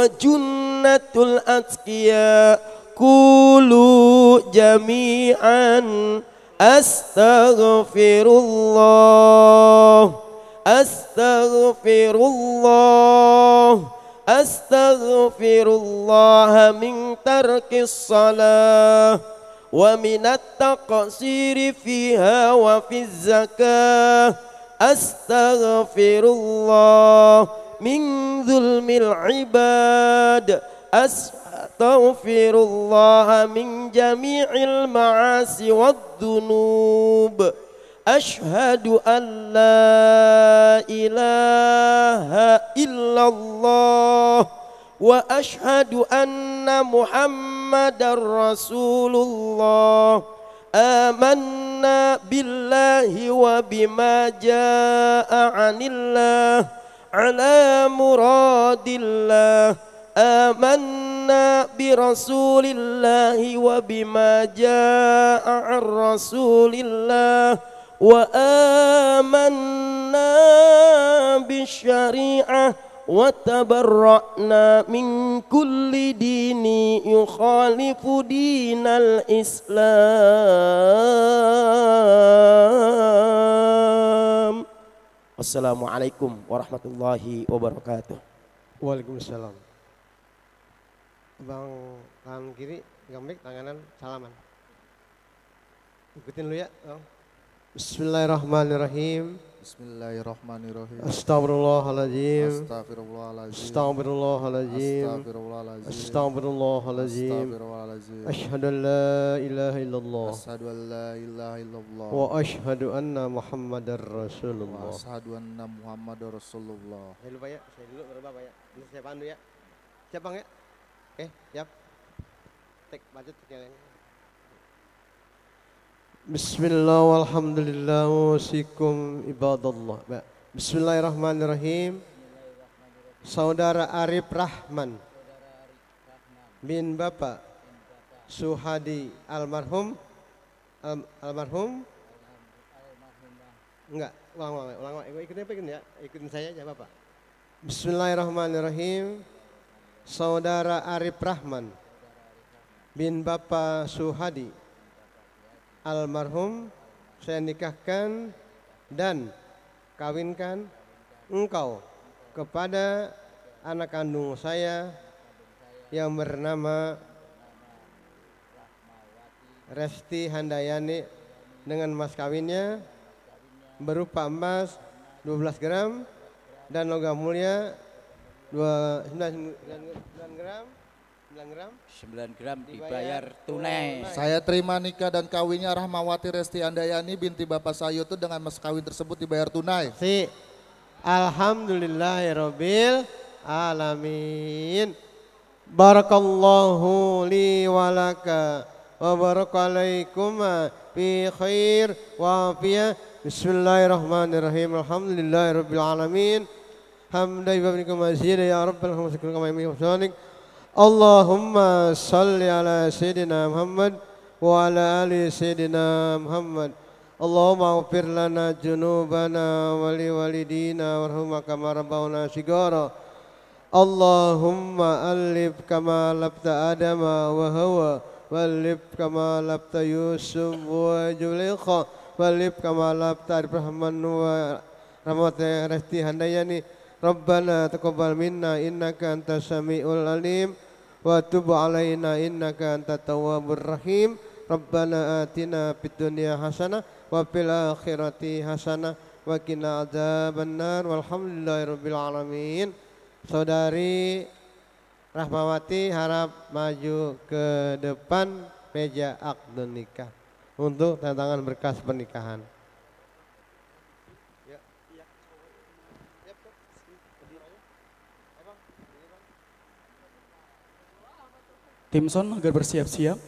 junnatul atqiya. Kulu jami'an Astaghfirullah, astaghfirullah, astaghfirullah min tarkis salah wa minat taqsiri fiha wa fiz zakah. Astaghfirullah min zulmil ibad. Astaghfirullah min jami'il ma'asi wad dunub. Ashhadu an la ilaha illallah wa ashhadu anna Muhammadar Rasulullah. Amanna billahi wa bima jaa'a 'anillah ala muradillah. Amanna bi rasulillahi wa bima jaa'a 'an rasulillah wa amanna bi syari'ah wa tabarra'na min kulli dini yukhalifu dinal Islam. Wassalamualaikum warahmatullahi wabarakatuh. Waalaikumsalam. Bang tangan kiri gambek, tanganan salaman. Ikutin lu ya, Bang. Bismillahirrahmanirrahim. Bismillahirrahmanirrahim. Astagfirullahaladzim. Astagfirullahaladzim. Astagfirullahaladzim. Astagfirullahaladzim. Astagfirullahaladzim. Astagfirullahaladzim. Asyhadu an la ilaha illallah. Asyhadu an la ilaha illallah. Wa asyhadu anna Muhammadar Wa Rasulullah. asyhadu anna Muhammadar Rasulullah. Saya lupa ya, saya dulu baru Bapak ya. Ini saya pandu ya. Siap Bang ya? Oke, siap. Tek budget sekalian. Bismillah walhamdulillah wasikum ibadallah. Bismillahirrahmanirrahim. Saudara Arif Rahman bin Bapak Suhadi almarhum enggak, ulang, ikutin ya, ikutin saya aja Bapak. Bismillahirrahmanirrahim. Saudara Arif Rahman bin Bapak Suhadi almarhum saya nikahkan dan kawinkan engkau kepada anak kandung saya yang bernama Resti Handayani dengan mas kawinnya berupa emas 12 gram dan logam mulia 9 gram 9 gram dibayar tunai. Saya terima nikah dan kawinnya Rahmawati Resti Handayani binti Bapak Sayuto dengan mas kawin tersebut dibayar tunai. Si Alhamdulillahirabbil alamin. Barakallahu li walaka wa barakalaikum fi khair wa afiyah. Bismillahirrahmanirrahim. Alhamdulillahirabbil alamin. Hamdan wa minkum mazid ya rabbal alamin kama yamlik. Allahumma salli ala Sayyidina Muhammad wa ala ali Sayyidina Muhammad. Allahumma ighfir lana junubana wa li walidina warhamna kama rabbawna shighara. Allahumma alif kama labta Adama wa Hawa walif kama labta Yusuf wa Zulaikha walif kama labta Rahman wa Rahmati Resti Handayani. Rabbana taqabbal minna innaka antas samiul alim wa tub alaina innaka antat tawwabur rahim. Rabbana atina fid dunya hasanah wa fil akhirati hasanah wa qina adzabannar. Walhamdulillahirabbil alamin. Saudari Rahmawati harap maju ke depan meja akad nikah untuk tanda tangan berkas pernikahan. Timson agar bersiap-siap.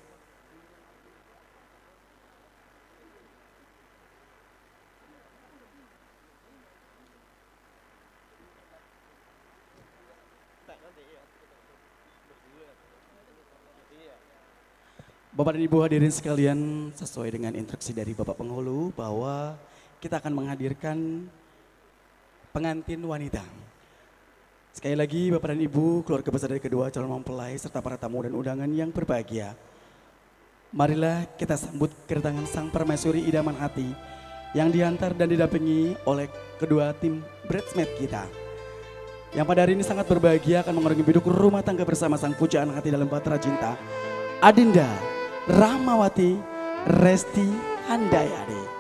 Bapak dan Ibu hadirin sekalian, sesuai dengan instruksi dari Bapak Penghulu bahwa kita akan menghadirkan pengantin wanita. Sekali lagi Bapak dan Ibu, keluarga besar dari kedua calon mempelai serta para tamu dan undangan yang berbahagia. Marilah kita sambut kedatangan Sang Permaisuri idaman hati yang diantar dan didampingi oleh kedua tim bridesmaid kita. Yang pada hari ini sangat berbahagia akan mengarungi biduk rumah tangga bersama sang pujaan hati dalam Bahtera Cinta, Adinda Rahmawati Resti Handayani.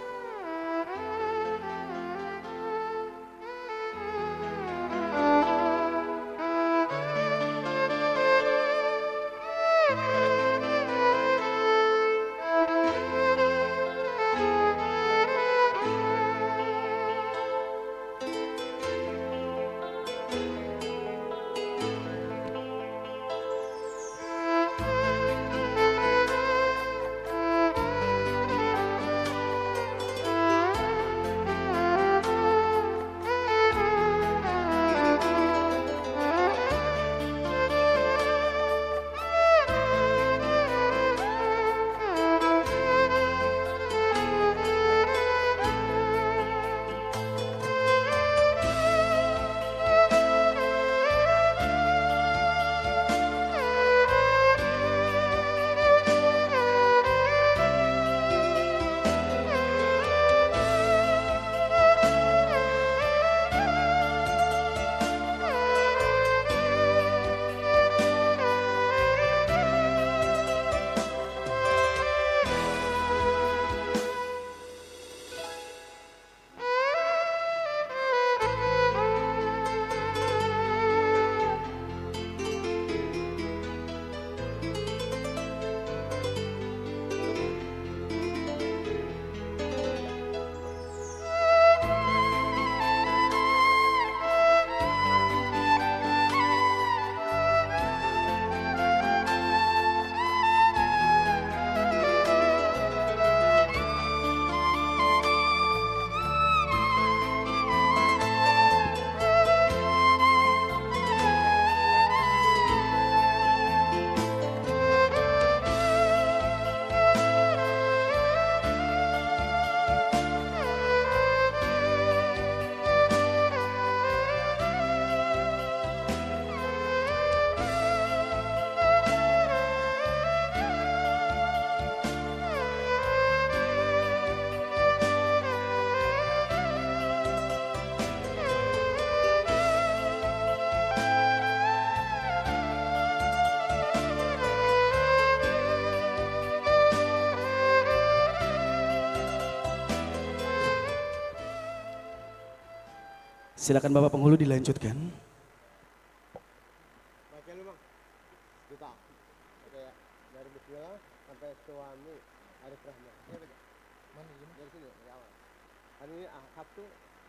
Silakan Bapak Penghulu dilanjutkan. Baca lu bang. Kita. Kayak dari bismillah sampai suami Arif Rahman. Ya baca. Mana ini? Dari sini dari awal. Hari ini Sabtu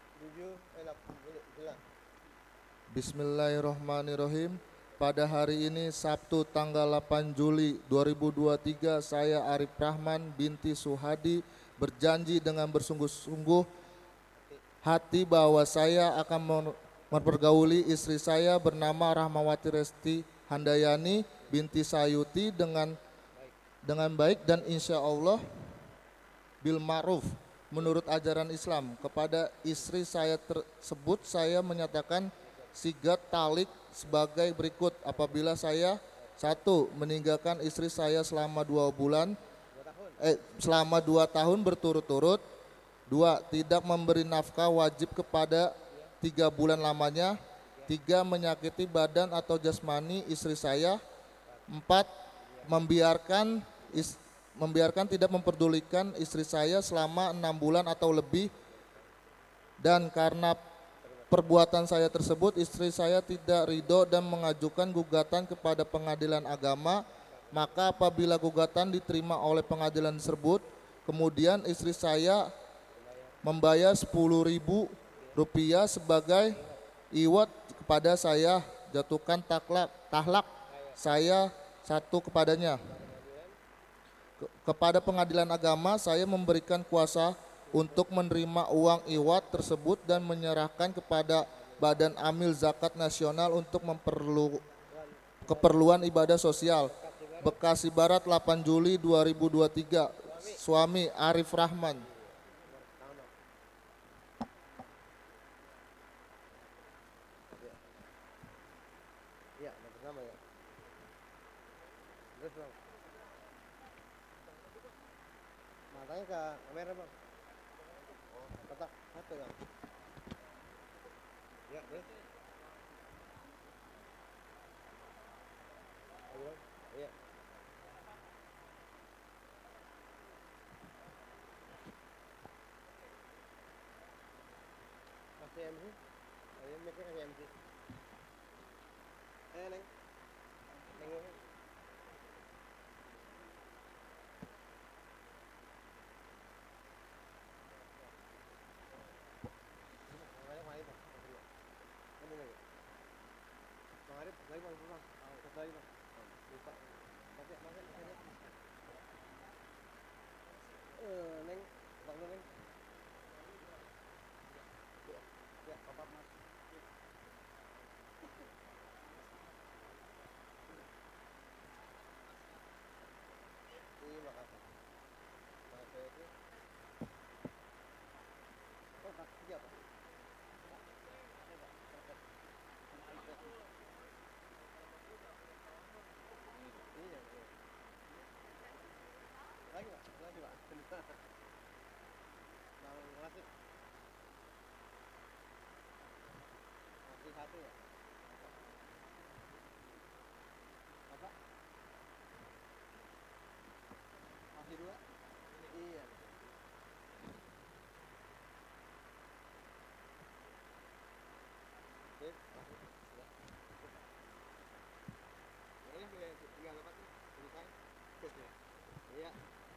7 Bismillahirrahmanirrahim. Pada hari ini Sabtu tanggal 8 Juli 2023 saya Arif Rahman binti Suhadi berjanji dengan bersungguh-sungguh hati bahwa saya akan mempergauli istri saya bernama Rahmawati Resti Handayani binti Sayuti dengan baik dan insya Allah bil ma'ruf menurut ajaran Islam. Kepada istri saya tersebut saya menyatakan sigat talik sebagai berikut. Apabila saya 1. meninggalkan istri saya selama 2 tahun berturut-turut. 2. tidak memberi nafkah wajib kepada 3 bulan lamanya. 3. menyakiti badan atau jasmani istri saya. 4. membiarkan tidak memperdulikan istri saya selama 6 bulan atau lebih. Dan karena perbuatan saya tersebut istri saya tidak ridho dan mengajukan gugatan kepada pengadilan agama. Maka apabila gugatan diterima oleh pengadilan tersebut, kemudian istri saya membayar Rp10.000 sebagai iwat kepada saya, jatuhkan tahlak saya 1 kepadanya. Kepada pengadilan agama saya memberikan kuasa untuk menerima uang iwat tersebut dan menyerahkan kepada Badan Amil Zakat Nasional untuk keperluan ibadah sosial. Bekasi Barat 8 Juli 2023. Suami Arif Rahman. Iya, bersama ya. Terus bang. Matanya ke kamera bang. Oh, kotak satu ya. Ya, terus. Ayo, iya. Kasih MC. Ayo, mikir kasih MC. Neng. Neng. Lagi bang, pulang. Lagi bang. Lupa. Pakai makan. Neng, bang Neng. Ya, papa mas. Terima kasih. Saya itu. Oh, kasih apa? Lagi pak. Bang ngasih. Masih satu ya? Apa? Masih dua? Iya. Sip, masih. Ya. Tinggal apa sih? Selesai. Iya.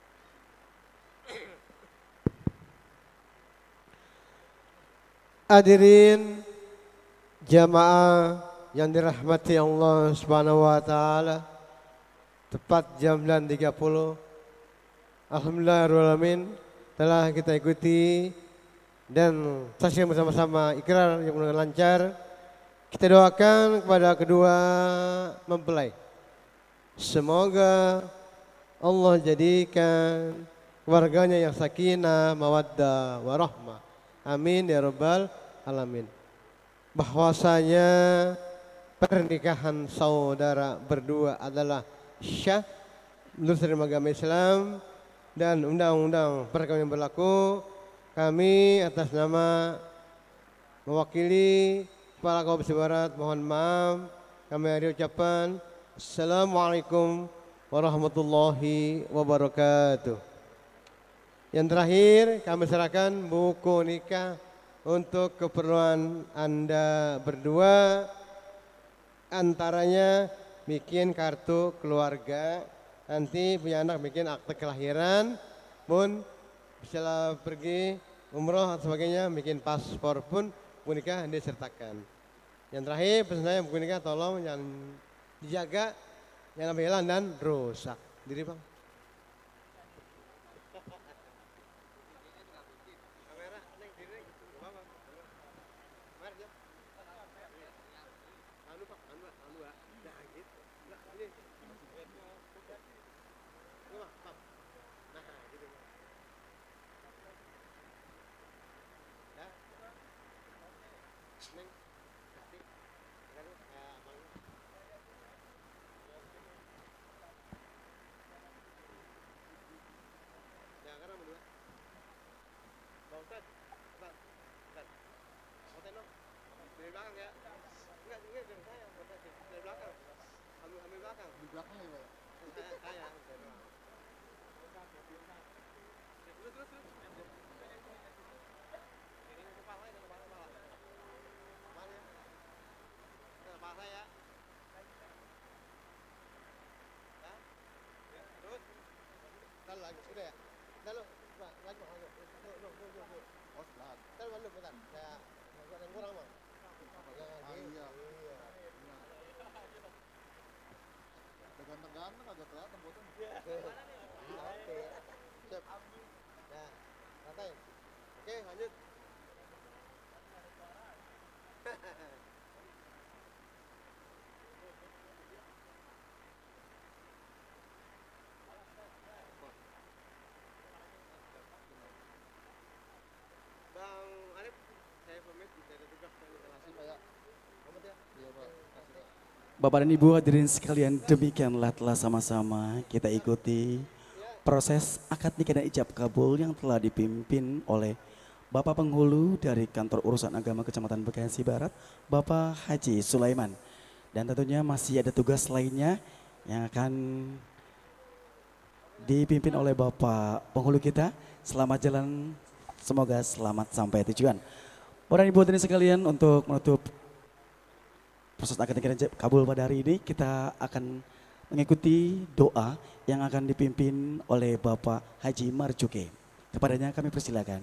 Hadirin jamaah yang dirahmati Allah Subhanahu wa taala. Tepat jam 9.30. Alhamdulillahirrahmanirrahim telah kita ikuti dan saksikan bersama-sama ikrar yang mudah lancar. Kita doakan kepada kedua mempelai. Semoga Allah jadikan keluarganya yang sakinah, mawaddah, warahmah. Amin ya rabbal alamin. Bahwasanya pernikahan saudara berdua adalah syah menurut agama Islam dan undang-undang perkawinan yang berlaku. Kami atas nama mewakili Kepala Kabupaten Barat mohon maaf. Kami hari ucapan Assalamualaikum warahmatullahi wabarakatuh. Yang terakhir kami serahkan buku nikah untuk keperluan Anda berdua, antaranya bikin kartu keluarga, nanti punya anak bikin akte kelahiran, pun bisa pergi umroh atau sebagainya, bikin paspor pun buku nikah disertakan. Yang terakhir pesan saya buku nikah tolong jangan dijaga, jangan sampai hilang dan rusak. Diri bang. Lagi sudah ya? Dah lu, lagi lu. Oh, sebelah. Kan lu bentar. Saya agak yang kurang, Bang. Iya. Ganteng-ganteng agak kelihatan fotonya. Oke. Siap. Nah, ratain. Oke, lanjut. Bang Arif, saya pamit, ada tugas dari relasi Pak ya. Pamit ya. Iya Pak. Bapak dan Ibu hadirin sekalian, demikianlah telah sama-sama kita ikuti proses akad nikah dan ijab kabul yang telah dipimpin oleh Bapak Penghulu dari Kantor Urusan Agama Kecamatan Bekasi Barat, Bapak Haji Sulaiman. Dan tentunya masih ada tugas lainnya yang akan dipimpin oleh Bapak Penghulu kita. Selamat jalan, semoga selamat sampai tujuan. Bapak dan Ibu hadirin sekalian, untuk menutup proses akad nikah dan kabul pada hari ini, kita akan mengikuti doa yang akan dipimpin oleh Bapak Haji Marjuke. Kepadanya kami persilakan.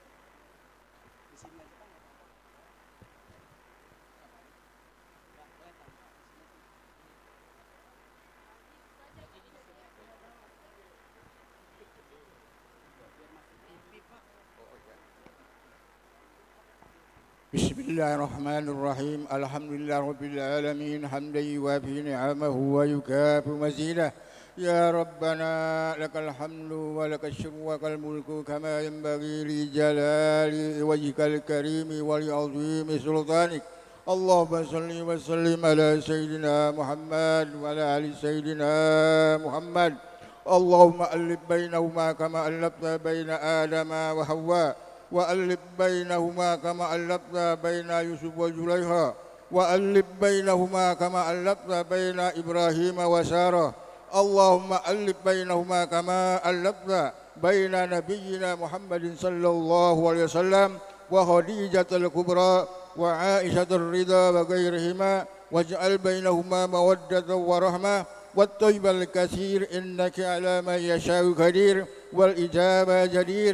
بسم الله الرحمن الرحيم الحمد لله رب العالمين حمدا يوافي نعمه ويكافئ مزيده يا ربنا لك الحمد ولك الشكر ولك الملك كما ينبغي لجلال وجهك الكريم ولعظيم سلطانك اللهم صل وسلم على سيدنا محمد وعلى ال سيدنا محمد اللهم ألف بينهما كما ألفت بين آدم وحواء وألف بينهما كما ألفت بين يوسف وزليخا وألف بينهما كما ألفت بين إبراهيم وسارة اللهم ألف بينهما كما ألفت بين نبينا محمد صلى الله عليه وسلم وخديجة الكبرى وعائشة الرضا وغيرهما واجعل بينهما مودة ورحمة والطيب الكثير إنك على ما يشاء قدير والإجابة جدير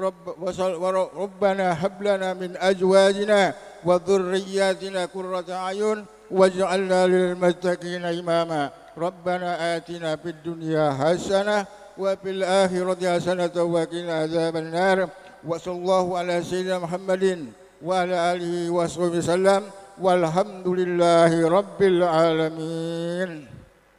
ربنا هب لنا من أزواجنا وذرياتنا قرة أعين واجعلنا للمتقين إماما ربنا آتنا في الدنيا حسنة وفي الآخرة حسنة وقنا عذاب النار وصلى الله على سيدنا محمد وعلى آله وصحبه وسلم والحمد لله رب العالمين.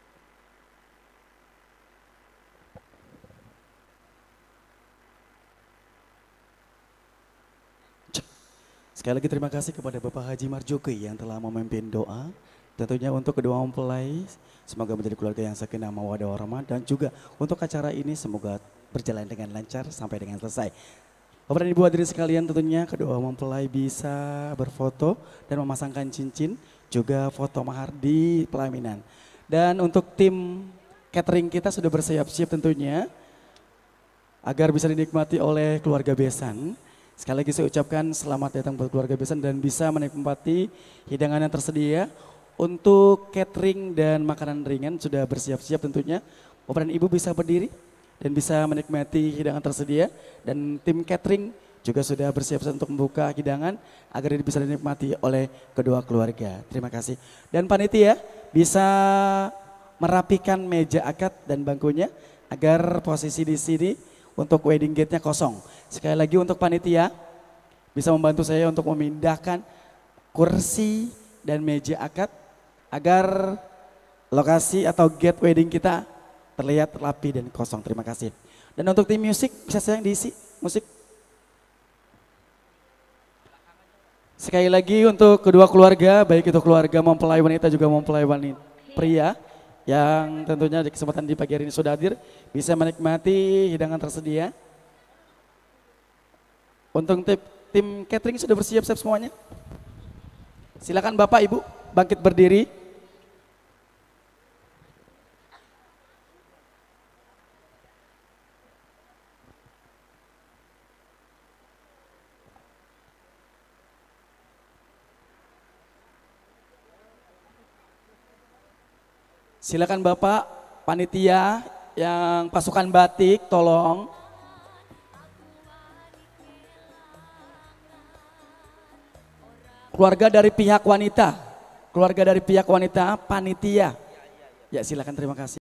Sekali lagi terima kasih kepada Bapak Haji Marjuke yang telah memimpin doa. Tentunya untuk kedua mempelai, semoga menjadi keluarga yang sakinah mawaddah warahmah, dan juga untuk acara ini semoga berjalan dengan lancar sampai dengan selesai. Bapak dan Ibu hadirin sekalian, tentunya kedua mempelai bisa berfoto dan memasangkan cincin, juga foto mahar di pelaminan. Dan untuk tim catering kita sudah bersiap-siap tentunya agar bisa dinikmati oleh keluarga besan. Sekali lagi saya ucapkan selamat datang buat keluarga besan dan bisa menikmati hidangan yang tersedia. Untuk catering dan makanan ringan sudah bersiap-siap tentunya. Bapak dan Ibu bisa berdiri dan bisa menikmati hidangan tersedia. Dan tim catering juga sudah bersiap-siap untuk membuka hidangan agar bisa dinikmati oleh kedua keluarga. Terima kasih. Dan panitia bisa merapikan meja akad dan bangkunya agar posisi di sini untuk wedding gate-nya kosong. Sekali lagi untuk panitia bisa membantu saya untuk memindahkan kursi dan meja akad agar lokasi atau gate wedding kita terlihat rapi dan kosong. Terima kasih. Dan untuk tim musik bisa saya yang diisi musik. Sekali lagi untuk kedua keluarga, baik itu keluarga mempelai wanita juga mempelai wanita pria, yang tentunya di kesempatan di pagi hari ini sudah hadir, bisa menikmati hidangan tersedia. Untuk tim catering sudah bersiap-siap semuanya. Silakan Bapak Ibu bangkit berdiri. Silakan Bapak panitia yang pasukan batik tolong. Keluarga dari pihak wanita, panitia. Ya silakan, terima kasih.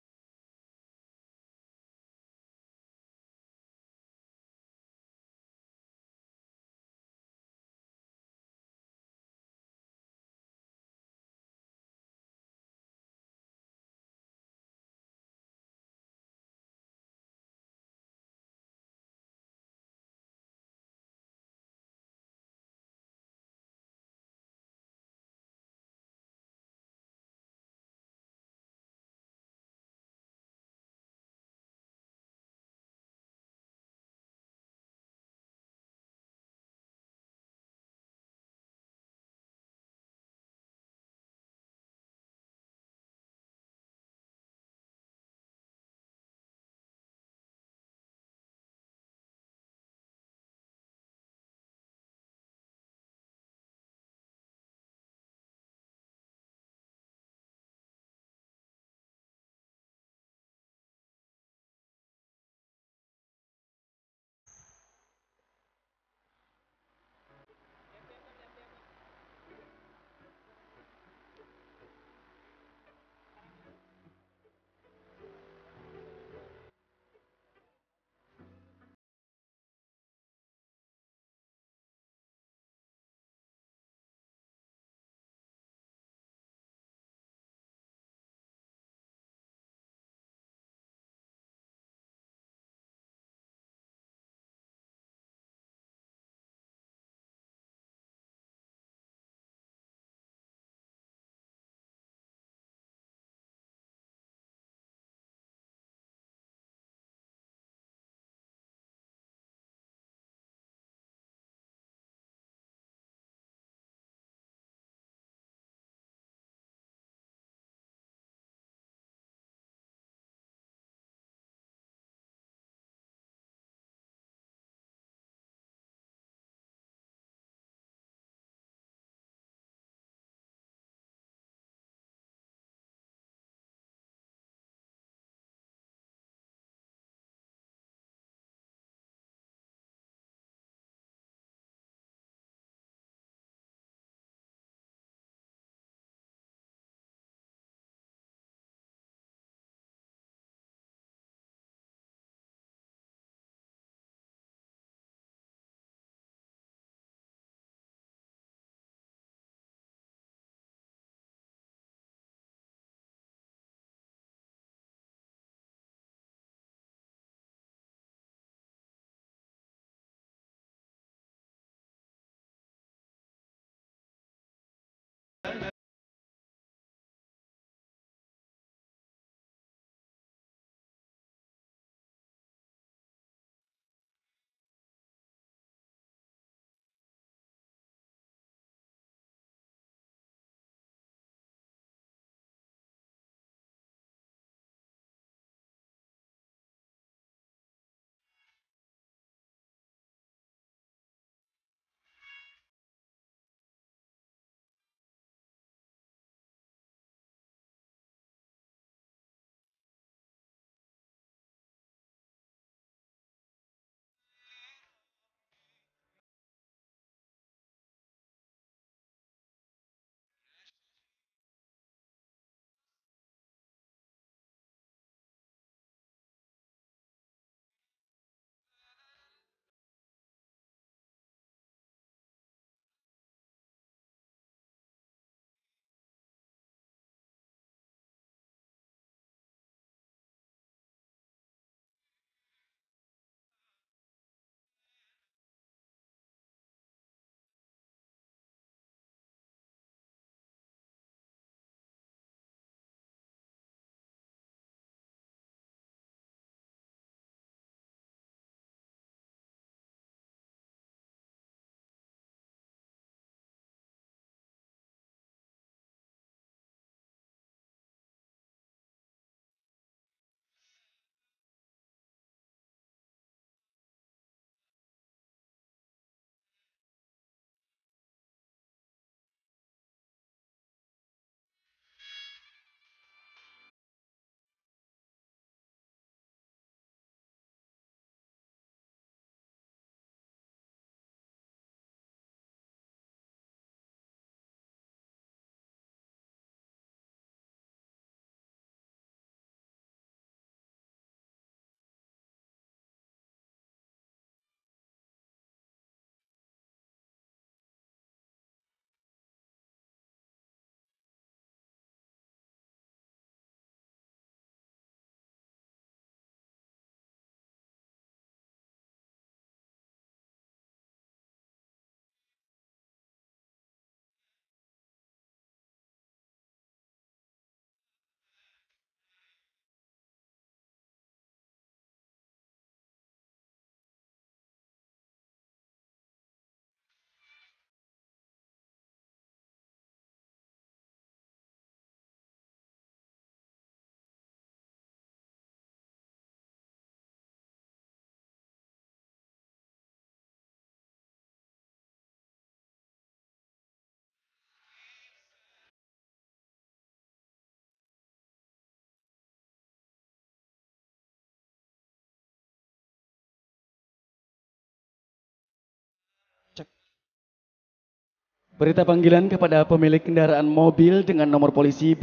Berita panggilan kepada pemilik kendaraan mobil dengan nomor polisi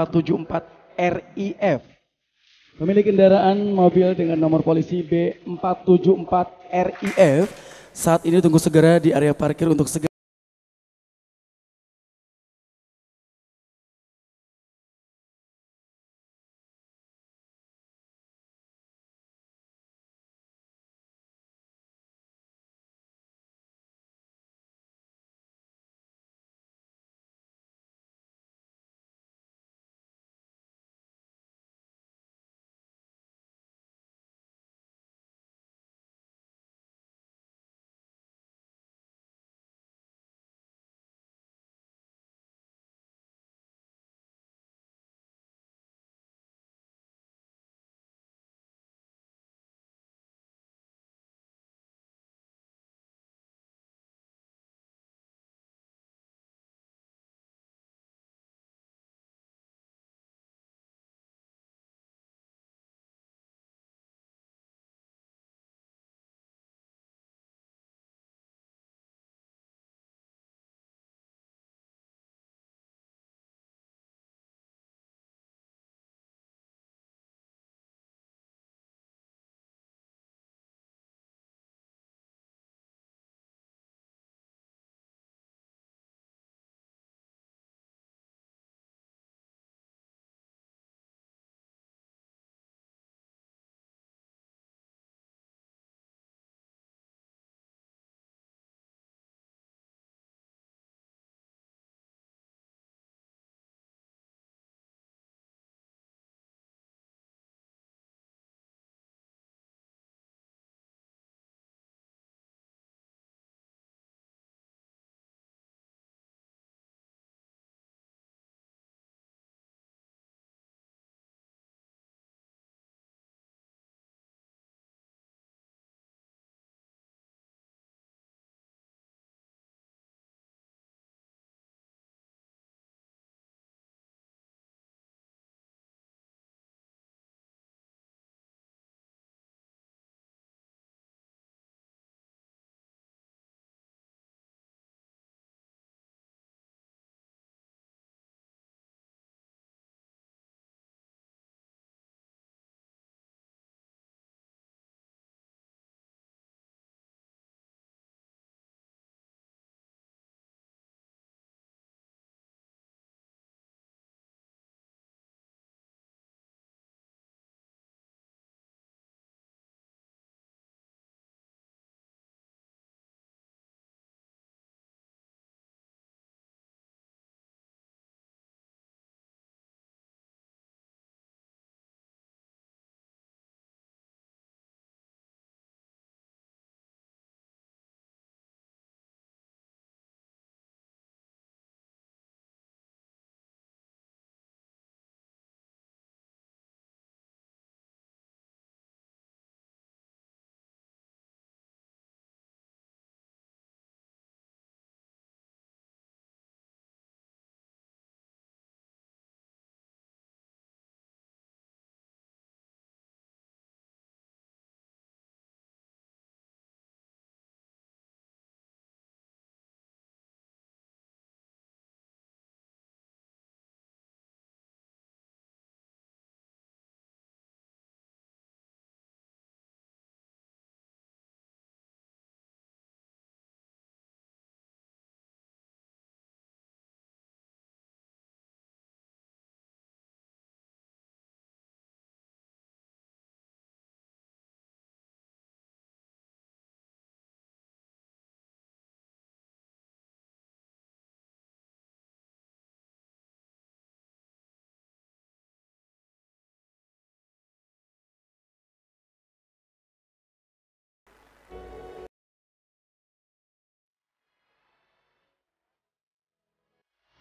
B474RIF. Pemilik kendaraan mobil dengan nomor polisi B474RIF saat ini tunggu segera di area parkir untuk segera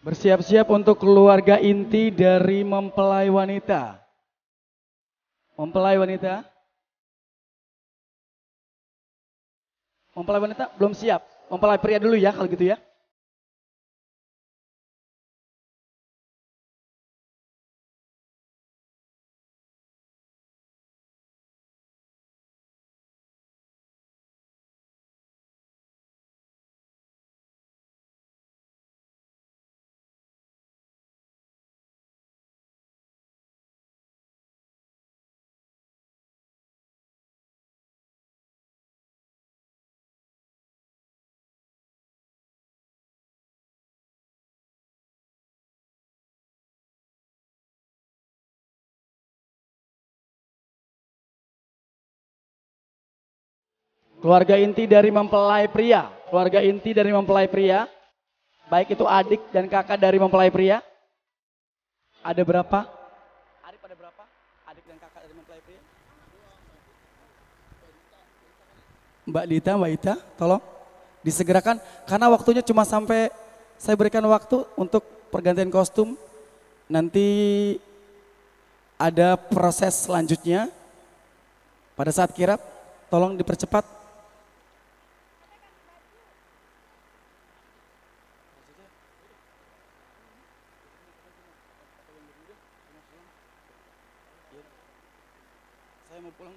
Bersiap-siap untuk keluarga inti dari mempelai wanita. Mempelai wanita. Mempelai wanita belum siap. Mempelai pria dulu ya kalau gitu ya. Keluarga inti dari mempelai pria. Keluarga inti dari mempelai pria. Baik itu adik dan kakak dari mempelai pria. Ada berapa? Arif ada berapa? Adik dan kakak dari mempelai pria. Mbak Ita, tolong disegerakan. Karena waktunya cuma sampai saya berikan waktu untuk pergantian kostum. Nanti ada proses selanjutnya. Pada saat kirap, tolong dipercepat. Saya mau pulang.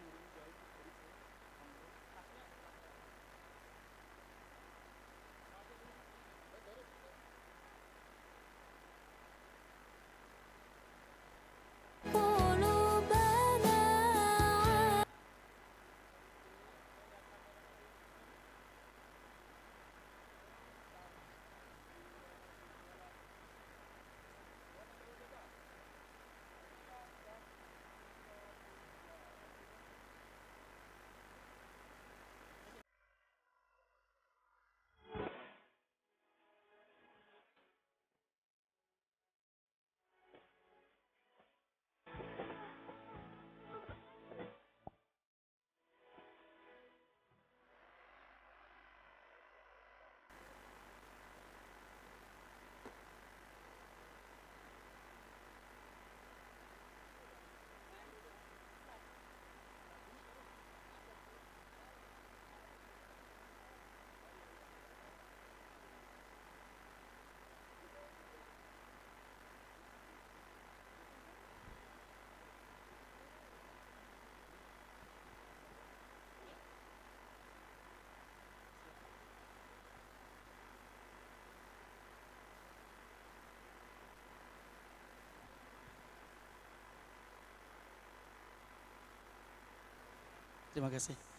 Terima kasih.